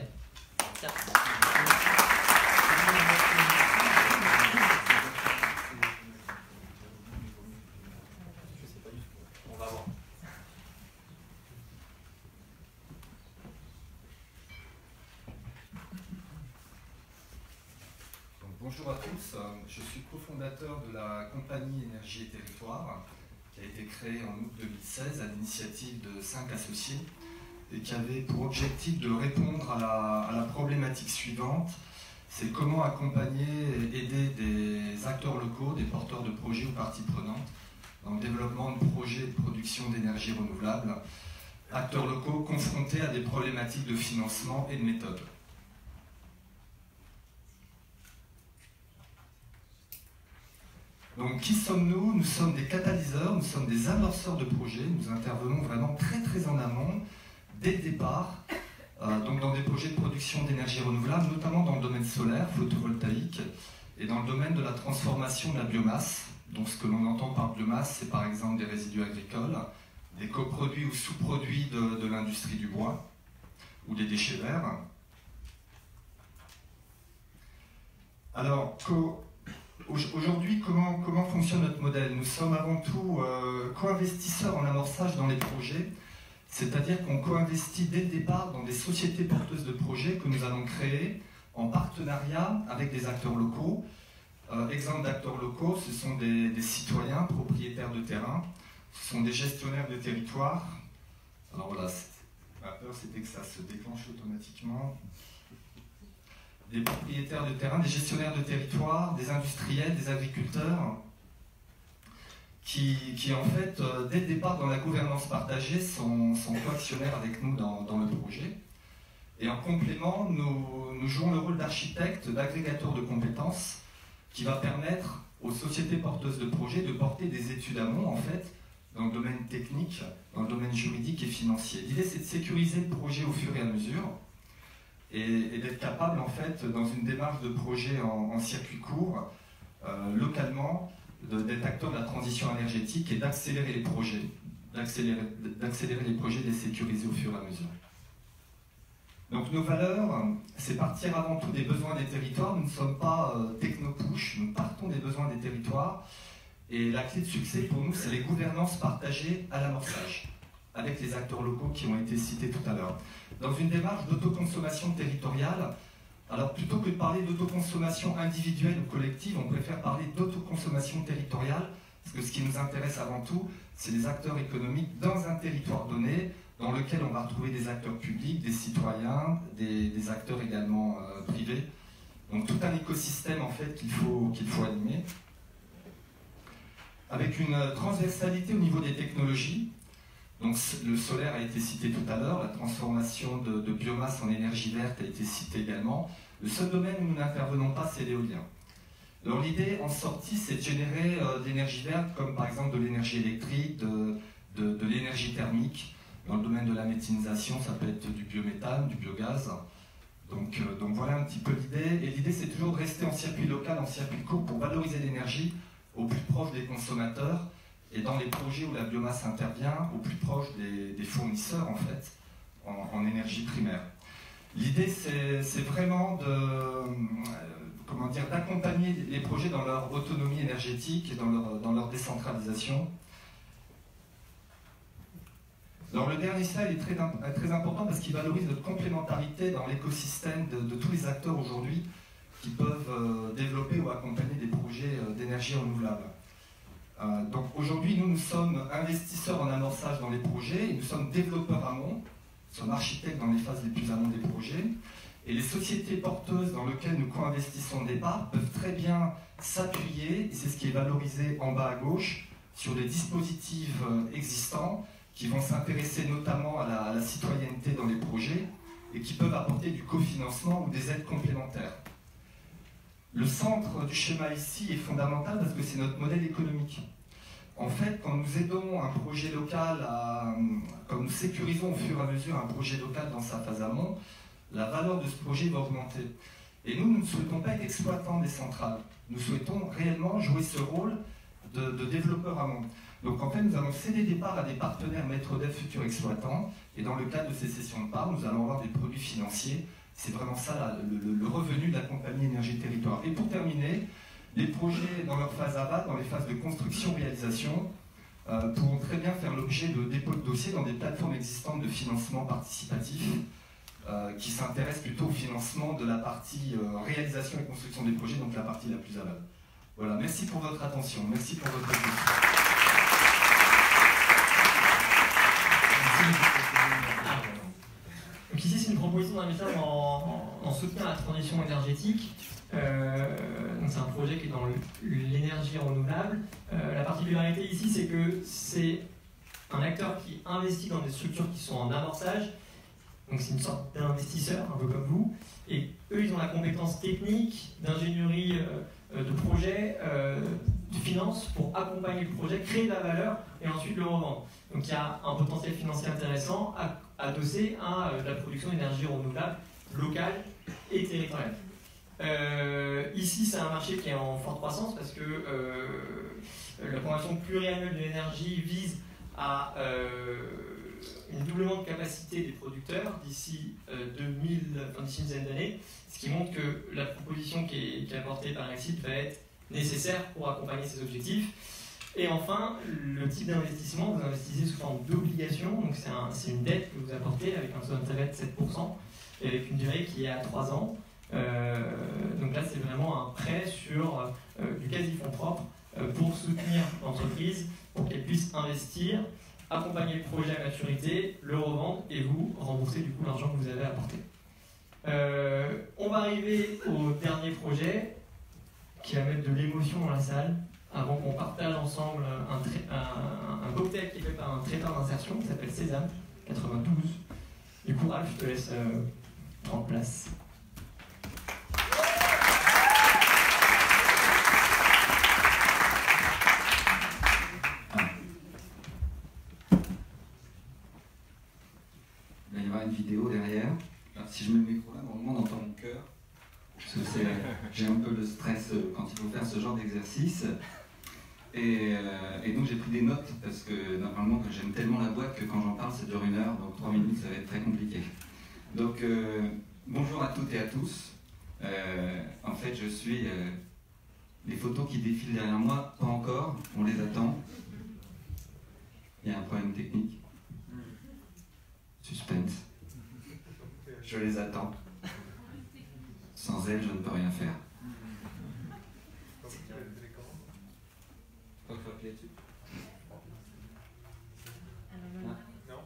On va voir. Donc bonjour à tous, je suis cofondateur de la compagnie Énergie et Territoire qui a été créée en août deux mille seize à l'initiative de cinq associés et qui avait pour objectif de répondre à la, à la problématique suivante, c'est comment accompagner et aider des acteurs locaux, des porteurs de projets ou parties prenantes dans le développement de projets de production d'énergie renouvelable, acteurs locaux confrontés à des problématiques de financement et de méthode. Donc, qui sommes-nous? Nous sommes des catalyseurs, nous sommes des amorceurs de projets, nous intervenons vraiment très très en amont, dès le départ, euh, donc dans des projets de production d'énergie renouvelable, notamment dans le domaine solaire, photovoltaïque, et dans le domaine de la transformation de la biomasse. Donc ce que l'on entend par biomasse, c'est par exemple des résidus agricoles, des coproduits ou sous-produits de, de l'industrie du bois, ou des déchets verts. Alors, aujourd'hui, comment, comment fonctionne notre modèle? Nous sommes avant tout euh, co-investisseurs en amorçage dans les projets, c'est-à-dire qu'on co-investit dès le départ dans des sociétés porteuses de projets que nous allons créer en partenariat avec des acteurs locaux. Euh, exemple d'acteurs locaux, ce sont des, des citoyens propriétaires de terrain, ce sont des gestionnaires de territoire. Alors voilà, ma peur c'était que ça se déclenche automatiquement. Des propriétaires de terrain, des gestionnaires de territoire, des industriels, des agriculteurs, qui, qui en fait, euh, dès le départ dans la gouvernance partagée, sont, sont co-actionnaires avec nous dans, dans le projet. Et en complément, nous, nous jouons le rôle d'architecte, d'agrégateur de compétences, qui va permettre aux sociétés porteuses de projets de porter des études amont, en fait, dans le domaine technique, dans le domaine juridique et financier. L'idée, c'est de sécuriser le projet au fur et à mesure, et, et d'être capable, en fait, dans une démarche de projet en, en circuit court, euh, localement, d'être acteur de la transition énergétique et d'accélérer les projets, d'accélérer d'accélérer les projets, de les sécuriser au fur et à mesure. Donc nos valeurs, c'est partir avant tout des besoins des territoires. Nous ne sommes pas euh, techno-push, nous partons des besoins des territoires. Et la clé de succès pour nous, c'est les gouvernances partagées à l'amorçage, avec les acteurs locaux qui ont été cités tout à l'heure. Dans une démarche d'autoconsommation territoriale, alors plutôt que de parler d'autoconsommation individuelle ou collective, on préfère parler d'autoconsommation territoriale, parce que ce qui nous intéresse avant tout, c'est les acteurs économiques dans un territoire donné, dans lequel on va retrouver des acteurs publics, des citoyens, des, des acteurs également euh, privés. Donc tout un écosystème en fait qu'il faut, qu'il faut animer. Avec une transversalité au niveau des technologies. Donc le solaire a été cité tout à l'heure, la transformation de, de biomasse en énergie verte a été citée également. Le seul domaine où nous n'intervenons pas, c'est l'éolien. Alors l'idée en sortie, c'est de générer euh, d'énergie verte, comme par exemple de l'énergie électrique, de, de, de l'énergie thermique. Dans le domaine de la méthanisation, ça peut être du biométhane, du biogaz. Donc, euh, donc voilà un petit peu l'idée. Et l'idée, c'est toujours de rester en circuit local, en circuit court, pour valoriser l'énergie au plus proche des consommateurs. Et dans les projets où la biomasse intervient, au plus proche des, des fournisseurs, en fait, en, en énergie primaire. L'idée, c'est vraiment de, euh, comment dire, d'accompagner les projets dans leur autonomie énergétique et dans leur, dans leur décentralisation. Alors le dernier slide est très, très important parce qu'il valorise notre complémentarité dans l'écosystème de, de tous les acteurs aujourd'hui qui peuvent euh, développer ou accompagner des projets euh, d'énergie renouvelable. Euh, donc aujourd'hui, nous, nous sommes investisseurs en amorçage dans les projets, et nous sommes développeurs amont, nous sommes architectes dans les phases les plus amont des projets, et les sociétés porteuses dans lesquelles nous co-investissons au départ peuvent très bien s'appuyer, et c'est ce qui est valorisé en bas à gauche, sur des dispositifs euh, existants qui vont s'intéresser notamment à la, à la citoyenneté dans les projets et qui peuvent apporter du cofinancement ou des aides complémentaires. Le centre du schéma ici est fondamental parce que c'est notre modèle économique. En fait, quand nous aidons un projet local, à, quand nous sécurisons au fur et à mesure un projet local dans sa phase amont, la valeur de ce projet va augmenter. Et nous, nous ne souhaitons pas être exploitants des centrales. Nous souhaitons réellement jouer ce rôle de, de développeur amont. Donc en fait, nous allons céder des parts à des partenaires maîtres d'œuvre futurs exploitants, et dans le cadre de ces cessions de parts, nous allons avoir des produits financiers. C'est vraiment ça là, le, le revenu de la compagnie Énergie Territoire. Et pour terminer, les projets dans leur phase aval, dans les phases de construction-réalisation, euh, pourront très bien faire l'objet de dépôts de dossiers dans des plateformes existantes de financement participatif, euh, qui s'intéresse plutôt au financement de la partie euh, réalisation et construction des projets, donc la partie la plus aval. Voilà, merci pour votre attention, merci pour votre écoute. Donc ici, c'est une proposition d'investissement en, en, en soutien à la transition énergétique. Euh, c'est un projet qui est dans l'énergie renouvelable. Euh, la particularité ici, c'est que c'est un acteur qui investit dans des structures qui sont en amorçage. Donc c'est une sorte d'investisseur, un peu comme vous. Et eux, ils ont la compétence technique, d'ingénierie, euh, de projet, euh, de finance pour accompagner le projet, créer de la valeur et ensuite le revendre. Donc il y a un potentiel financier intéressant adossé à euh, la production d'énergie renouvelable locale et territoriale. Euh, ici, c'est un marché qui est en forte croissance parce que euh, la convention pluriannuelle de l'énergie vise à euh, un doublement de capacité des producteurs d'ici euh, deux mille, enfin, d'ici une dizaine d'années, ce qui montre que la proposition qui est, qui est apportée par Exit va être nécessaire pour accompagner ces objectifs. Et enfin, le type d'investissement, vous investissez sous forme d'obligation, donc c'est un, c'est une dette que vous apportez avec un taux d'intérêt de sept pour cent et avec une durée qui est à trois ans. Euh, donc là, c'est vraiment un prêt sur euh, du quasi-fonds propre euh, pour soutenir l'entreprise, pour qu'elle puisse investir, accompagner le projet à maturité, le revendre et vous rembourser du coup l'argent que vous avez apporté. Euh, on va arriver au dernier projet qui va mettre de l'émotion dans la salle avant qu'on partage ensemble un, un, un cocktail qui est fait par un traiteur d'insertion qui s'appelle Sésame quatre-vingt-douze. Du coup, Ralph, je te laisse euh, prendre place. Il va y avoir une vidéo derrière. Alors, si je mets le micro là, normalement on entend mon cœur. Parce que c'est, j'ai un peu le stress quand il faut faire ce genre d'exercice. Et, euh, et donc j'ai pris des notes parce que normalement que j'aime tellement la boîte que quand j'en parle ça dure une heure, donc trois minutes ça va être très compliqué. Donc euh, bonjour à toutes et à tous. Euh, en fait je suis... Euh, les photos qui défilent derrière moi, pas encore, on les attend. Il y a un problème technique. Suspense. Je les attends. Sans elles, je ne peux rien faire. Il faut appuyer dessus. Non, non,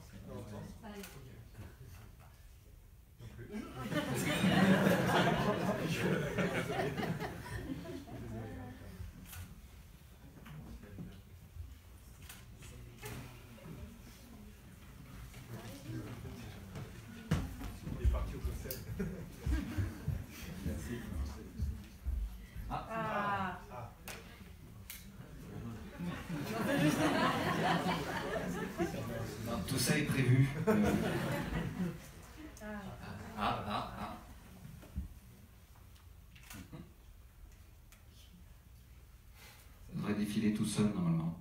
Il est parti au concert. Merci. Ah. Ah. Non, tout ça est prévu. Euh... Ah, ah, ah. Ça devrait défiler tout seul normalement.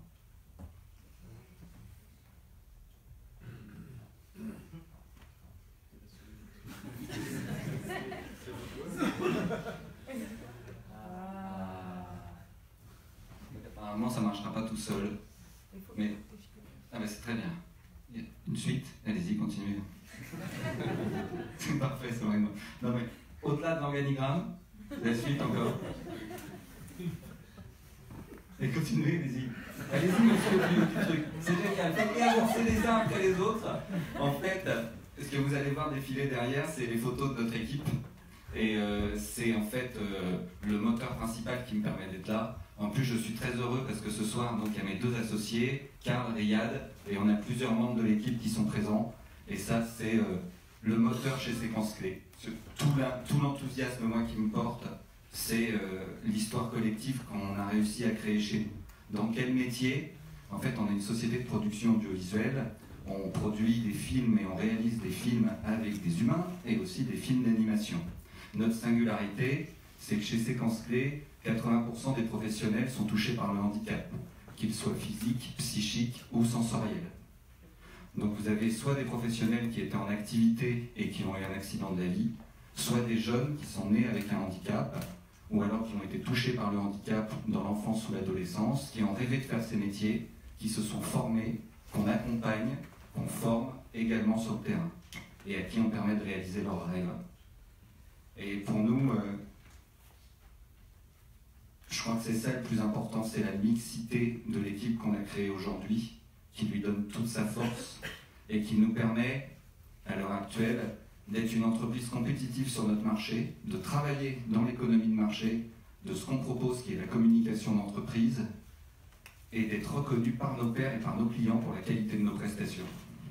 Apparemment, ça ne marchera pas tout seul. Mais, ah mais c'est très bien. Il y a une suite, allez-y, continuez. C'est parfait, c'est vraiment. Non mais, au-delà de l'organigramme, la suite encore. Et continuez, allez-y. Allez-y, monsieur le petit truc. C'est génial. Faites avancer les uns après les autres. En fait, ce que vous allez voir défiler derrière, c'est les photos de notre équipe. Et euh, c'est en fait euh, le moteur principal qui me permet d'être là. En plus, je suis très heureux parce que ce soir, donc, il y a mes deux associés, Karl et Yad, et on a plusieurs membres de l'équipe qui sont présents. Et ça, c'est euh, le moteur chez Séquence Clé. Tout l'enthousiasme, moi, qui me porte, c'est euh, l'histoire collective qu'on a réussi à créer chez nous. Dans quel métier? En fait, on est une société de production audiovisuelle. On produit des films et on réalise des films avec des humains et aussi des films d'animation. Notre singularité, c'est que chez Séquence Clé, quatre-vingts pour cent des professionnels sont touchés par le handicap, qu'ils soient physiques, psychiques ou sensoriels. Donc vous avez soit des professionnels qui étaient en activité et qui ont eu un accident de la vie, soit des jeunes qui sont nés avec un handicap, ou alors qui ont été touchés par le handicap dans l'enfance ou l'adolescence, qui ont rêvé de faire ces métiers, qui se sont formés, qu'on accompagne, qu'on forme également sur le terrain. et à qui on permet de réaliser leurs rêves. Et pour nous, euh, je crois que c'est ça le plus important, c'est la mixité de l'équipe qu'on a créée aujourd'hui, qui lui donne toute sa force et qui nous permet, à l'heure actuelle, d'être une entreprise compétitive sur notre marché, de travailler dans l'économie de marché, de ce qu'on propose qui est la communication d'entreprise, et d'être reconnu par nos pairs et par nos clients pour la qualité de nos prestations.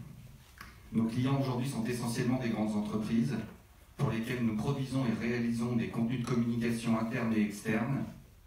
Nos clients aujourd'hui sont essentiellement des grandes entreprises pour lesquelles nous produisons et réalisons des contenus de communication internes et externes.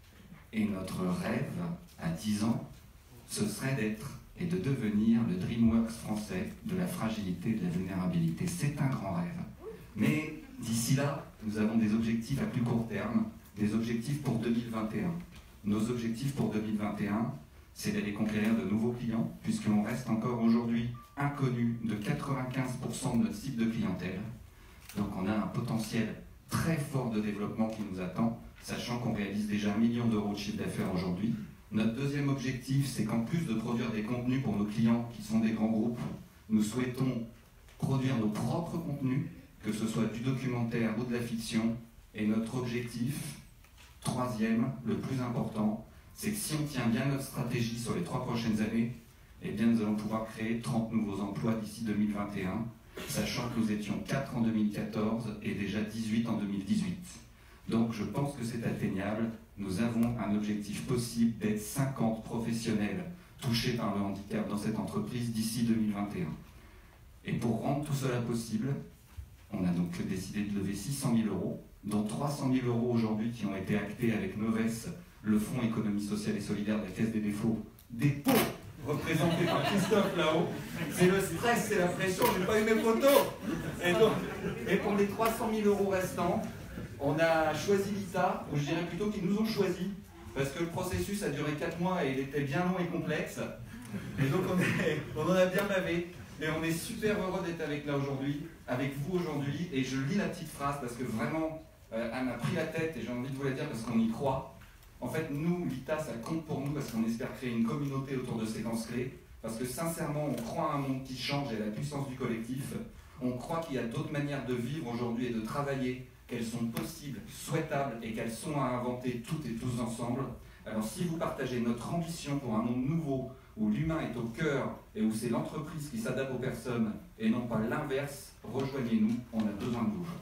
Et notre rêve, à dix ans, ce serait d'être et de devenir le DreamWorks français de la fragilité et de la vulnérabilité. C'est un grand rêve. Mais d'ici là, nous avons des objectifs à plus court terme, des objectifs pour deux mille vingt et un. Nos objectifs pour deux mille vingt et un, c'est d'aller conquérir de nouveaux clients, puisqu'on reste encore aujourd'hui inconnu de quatre-vingt-quinze pour cent de notre cible de clientèle. Donc on a un potentiel très fort de développement qui nous attend, sachant qu'on réalise déjà un million d'euros de chiffre d'affaires aujourd'hui. Notre deuxième objectif, c'est qu'en plus de produire des contenus pour nos clients qui sont des grands groupes, nous souhaitons produire nos propres contenus, que ce soit du documentaire ou de la fiction. Et notre objectif, troisième, le plus important, c'est que si on tient bien notre stratégie sur les trois prochaines années, eh bien nous allons pouvoir créer trente nouveaux emplois d'ici deux mille vingt et un, sachant que nous étions quatre en deux mille quatorze et déjà dix-huit en deux mille dix-huit. Donc je pense que c'est atteignable. Nous avons un objectif possible d'être cinquante professionnels touchés par le handicap dans cette entreprise d'ici deux mille vingt et un. Et pour rendre tout cela possible, on a donc décidé de lever six cent mille euros, dont trois cent mille euros aujourd'hui qui ont été actés avec Noves, le Fonds économie sociale et solidaire de la Caisse des défauts, dépôt représenté par Christophe là-haut. C'est le stress, c'est la pression, j'ai pas eu mes photos. Et, donc, et pour les trois cent mille euros restants, on a choisi l'I T A, ou je dirais plutôt qu'ils nous ont choisi, parce que le processus a duré quatre mois et il était bien long et complexe. Et donc on, est, on en a bien bavé. Et on est super heureux d'être avec là aujourd'hui, avec vous aujourd'hui. Et je lis la petite phrase parce que vraiment, euh, elle m'a pris la tête et j'ai envie de vous la dire parce qu'on y croit. En fait, nous, l'I T A, ça compte pour nous parce qu'on espère créer une communauté autour de séquences clés. Parce que sincèrement, on croit à un monde qui change et à la puissance du collectif. On croit qu'il y a d'autres manières de vivre aujourd'hui et de travailler, qu'elles sont possibles, souhaitables et qu'elles sont à inventer toutes et tous ensemble. Alors si vous partagez notre ambition pour un monde nouveau, où l'humain est au cœur et où c'est l'entreprise qui s'adapte aux personnes et non pas l'inverse, rejoignez-nous, on a besoin de vous.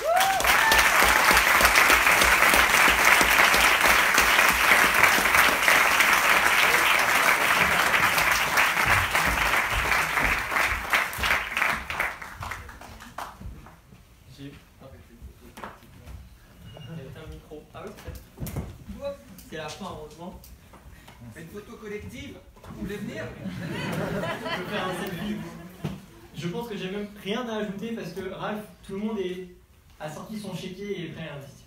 C'est la fin, heureusement. On fait une photo collective. Vous voulez venir? Je peux faire un selfie. Je pense que j'ai même rien à ajouter parce que Ralph, tout le monde est, a sorti son chéquier et est prêt à investir.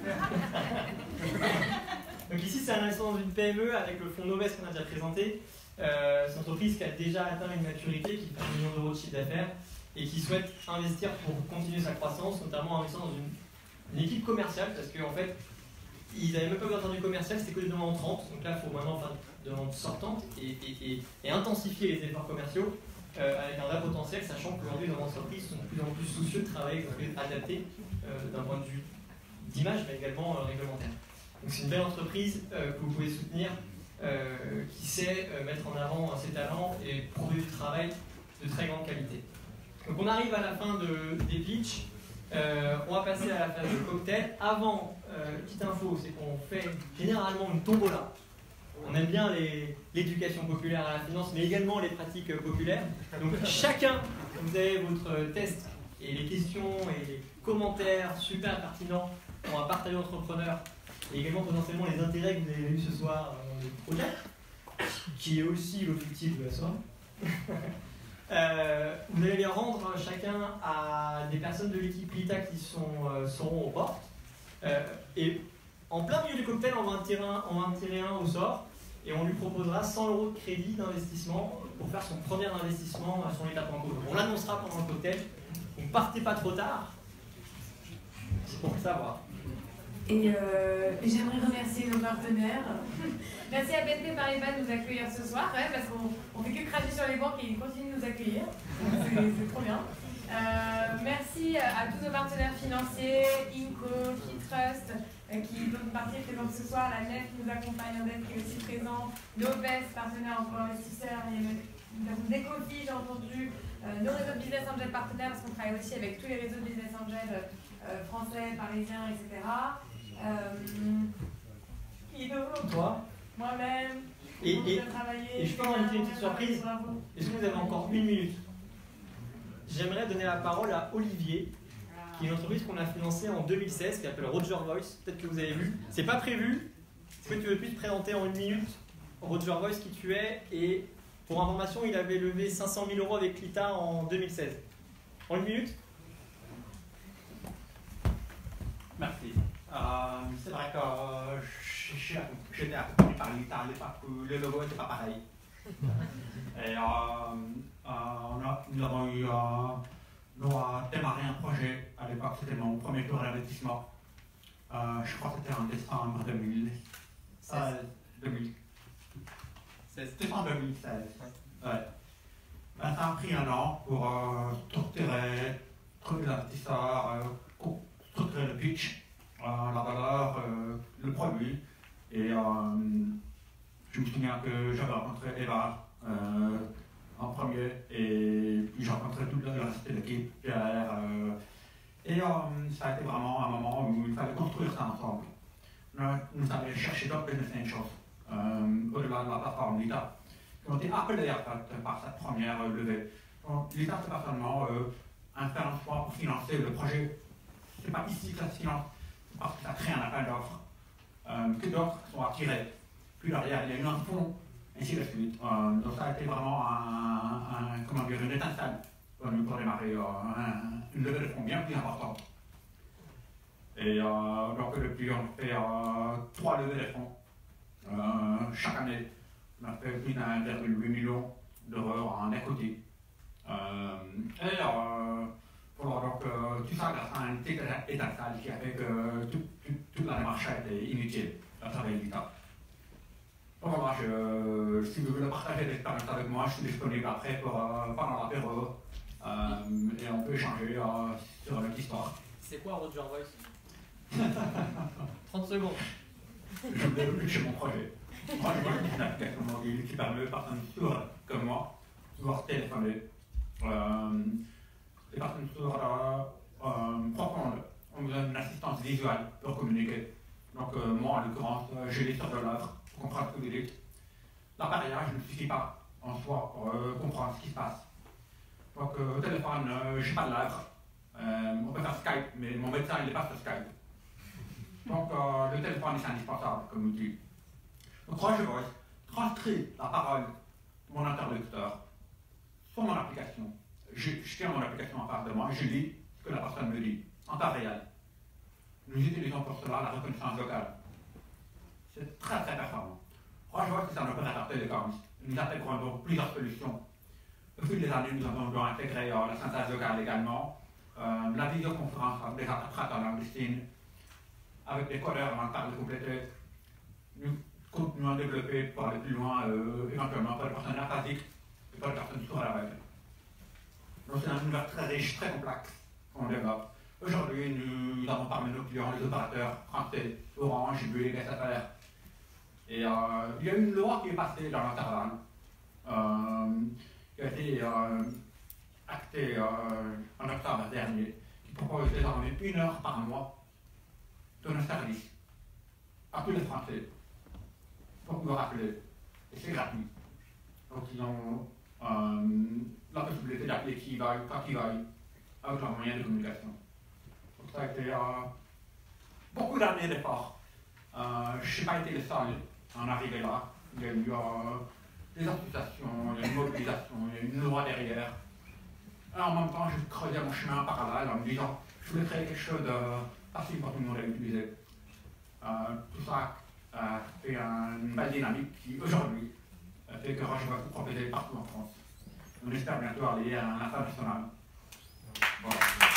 Donc ici, c'est un investissement dans une P M E avec le fonds Noves qu'on a déjà présenté. Euh, c'est une entreprise qui a déjà atteint une maturité, qui fait un million d'euros de chiffre d'affaires et qui souhaite investir pour continuer sa croissance, notamment en investissant dans une, une équipe commerciale parce qu'en en fait, ils n'avaient même pas besoin du commercial, c'était que des demandes entrantes. Donc là, il faut maintenant faire des demandes sortantes et, et, et, et intensifier les efforts commerciaux euh, avec un vrai potentiel, sachant qu'aujourd'hui, nos entreprises sont de plus en plus soucieux de travailler avec des entreprises adaptées euh, d'un point de vue d'image, mais également euh, réglementaire. Donc c'est une belle entreprise euh, que vous pouvez soutenir, euh, qui sait euh, mettre en avant ses talents et produire du travail de très grande qualité. Donc on arrive à la fin de, des pitchs. Euh, on va passer à la phase de cocktail. Avant, euh, petite info, c'est qu'on fait généralement une tombola. On aime bien l'éducation populaire à la finance, mais également les pratiques euh, populaires. Donc chacun, vous avez votre test et les questions et les commentaires super pertinents qu'on va partager aux entrepreneurs et également potentiellement les intérêts que vous avez vus ce soir dans le projet, qui est aussi l'objectif de la soirée. Euh, vous allez les rendre chacun à des personnes de l'équipe L I T A qui sont, euh, seront aux portes. Euh, et en plein milieu du cocktail, on va en tirer un, on va en tirer un au sort et on lui proposera cent euros de crédit d'investissement pour faire son premier investissement sur L I T A point co. On l'annoncera pendant le cocktail. Donc partez pas trop tard. C'est pour le savoir. Et euh, j'aimerais remercier nos partenaires. Merci à B N P Paribas de nous accueillir ce soir, ouais, parce qu'on ne fait que cracher sur les banques et ils continuent de nous accueillir. C'est trop bien. Euh, merci à tous nos partenaires financiers, Inco, KeyTrust, euh, qui dont une partie est présente ce soir, la N E F qui nous accompagne, Indef qui est aussi présent, Novest, partenaire en co-investisseurs, nous avons Decofi, j'ai entendu, euh, nos réseaux de business angel partenaires, parce qu'on travaille aussi avec tous les réseaux de business angel euh, français, parisiens, et cetera. Euh, Ido, toi, moi-même, et, et, travailler, et je peux en inviter une petite surprise. Est-ce que vous avez encore une minute? J'aimerais donner la parole à Olivier, qui est une entreprise qu'on a financée en deux mille seize, qui s'appelle Roger Voice. Peut-être que vous avez vu. C'est pas prévu. Est-ce que tu veux plus te présenter en une minute, Roger Voice, qui tu es? Et pour information, il avait levé cinq cent mille euros avec Lita en deux mille seize. En une minute? Merci. Euh, c'est vrai que euh, j'étais accompagné par Lita à l'époque où le logo n'était pas pareil. Et euh, euh, on a, nous avons eu, euh, nous a démarré un projet à l'époque, c'était mon premier tour d'investissement. Euh, je crois que c'était en décembre deux mille seize. deux mille seize. Décembre deux mille seize. Ouais. Ben, ça a pris un an pour euh, structurer, trouver l'investisseur, euh, structurer le pitch, euh, la valeur, euh, le produit. Et euh, je me souviens que j'avais rencontré Eva euh, en premier, et puis j'ai rencontré tout le reste de l'équipe, Pierre. Euh, et euh, ça a été vraiment un moment où il fallait construire ça ensemble. Nous avons cherché d'autres business angels, euh, au-delà de la plateforme Lita, qui ont été appelés en fait, par cette première levée. Donc, Lita, c'est pas seulement euh, un financement pour financer le projet. C'est pas ici que ça se finance, c'est parce que ça crée un appel d'offres, euh, que d'autres sont attirés. Puis derrière, il y a eu un fonds, ainsi de suite. Euh, donc ça a été vraiment un, un, comment dire, une étincelle pour nous pour démarrer euh, un, une levée de fonds bien plus importante. Et euh, donc depuis, on fait euh, trois levées de fonds. Euh, chaque année, on a fait plus d'un virgule huit million d'euros en equity. Euh, et euh, voilà, donc euh, tout ça grâce à un petit étincelle qui a fait que tout, tout, toute la démarche a été inutile à travers l'État. Donc voilà, je, si vous voulez partager l'expérience avec moi, je suis disponible après pour, euh, pendant l'apéro euh, et on peut échanger euh, sur notre histoire. C'est quoi Roger Voice? trente secondes. Je vous développe chez mon projet. Moi, je vois une application mobile qui permet aux personnes sourdes comme moi de pouvoir téléphoner. Euh, les personnes sourdes euh, euh, profondes ont besoin d'une assistance visuelle pour communiquer. Donc euh, moi, en l'occurrence, euh, je lis sur de l'œuvre pour comprendre ce que vous dites. L'appareillage ne suffit pas en soi pour euh, comprendre ce qui se passe. Donc euh, au téléphone, euh, je n'ai pas de l'œuvre. Euh, on peut faire Skype, mais mon médecin il n'est pas sur Skype. Donc euh, le téléphone est indispensable comme outil. Donc Roger Voice transcrit la parole de mon interlocuteur sur mon application. Je, je tiens mon application en face de moi et je lis ce que la personne me dit en temps réel. Nous utilisons pour cela la reconnaissance vocale. C'est très très performant. Roger Voice c'est un opérateur télécom. Nous intégrons donc plusieurs solutions. Au fil des années, nous avons donc intégré euh, la synthèse vocale également, euh, la visioconférence avec des interprètes en langue des signes, avec des codeurs en train de compléter. Nous continuons à développer pour aller plus loin, euh, éventuellement pour les personnes aphasiques et pour les personnes sourdes à l'aveugle. Donc c'est un univers très riche, très complexe qu'on développe. Aujourd'hui, nous avons parmi nos clients les opérateurs français, Orange, Bouygues, S F R. Et euh, il y a une loi qui est passée dans l'intervalle, euh, qui a été euh, actée euh, en octobre dernier, qui propose désormais une heure par mois de nos services à tous les Français pour pouvoir appeler. Et c'est gratuit. Donc ils ont euh, la possibilité d'appeler qui veulent, quand ils veulent, avec leurs moyens de communication. Donc ça a été euh, beaucoup d'années d'efforts. Euh, je n'ai pas été le seul à en arriver là. Il y a eu euh, des associations, il y a eu une mobilisation, il y a eu une loi derrière. Et en même temps, je creusais mon chemin en parallèle en me disant je voulais créer quelque chose de facile pour tout le monde à utiliser. Euh, tout ça a fait une belle dynamique qui, aujourd'hui, fait que Roger va vous proposer partout en France. On espère bientôt aller à l'international. Voilà.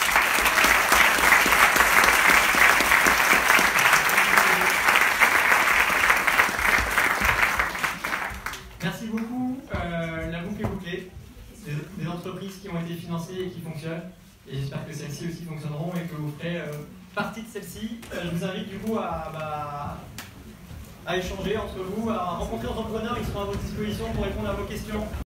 Merci beaucoup. Euh, la boucle est bouclée. Des, des entreprises qui ont été financées et qui fonctionnent. Et j'espère que celles-ci aussi fonctionneront et que vous ferez euh, partie de celles-ci. Euh, je vous invite du coup à, bah, à échanger entre vous, à rencontrer des entrepreneurs, ils seront à votre disposition pour répondre à vos questions.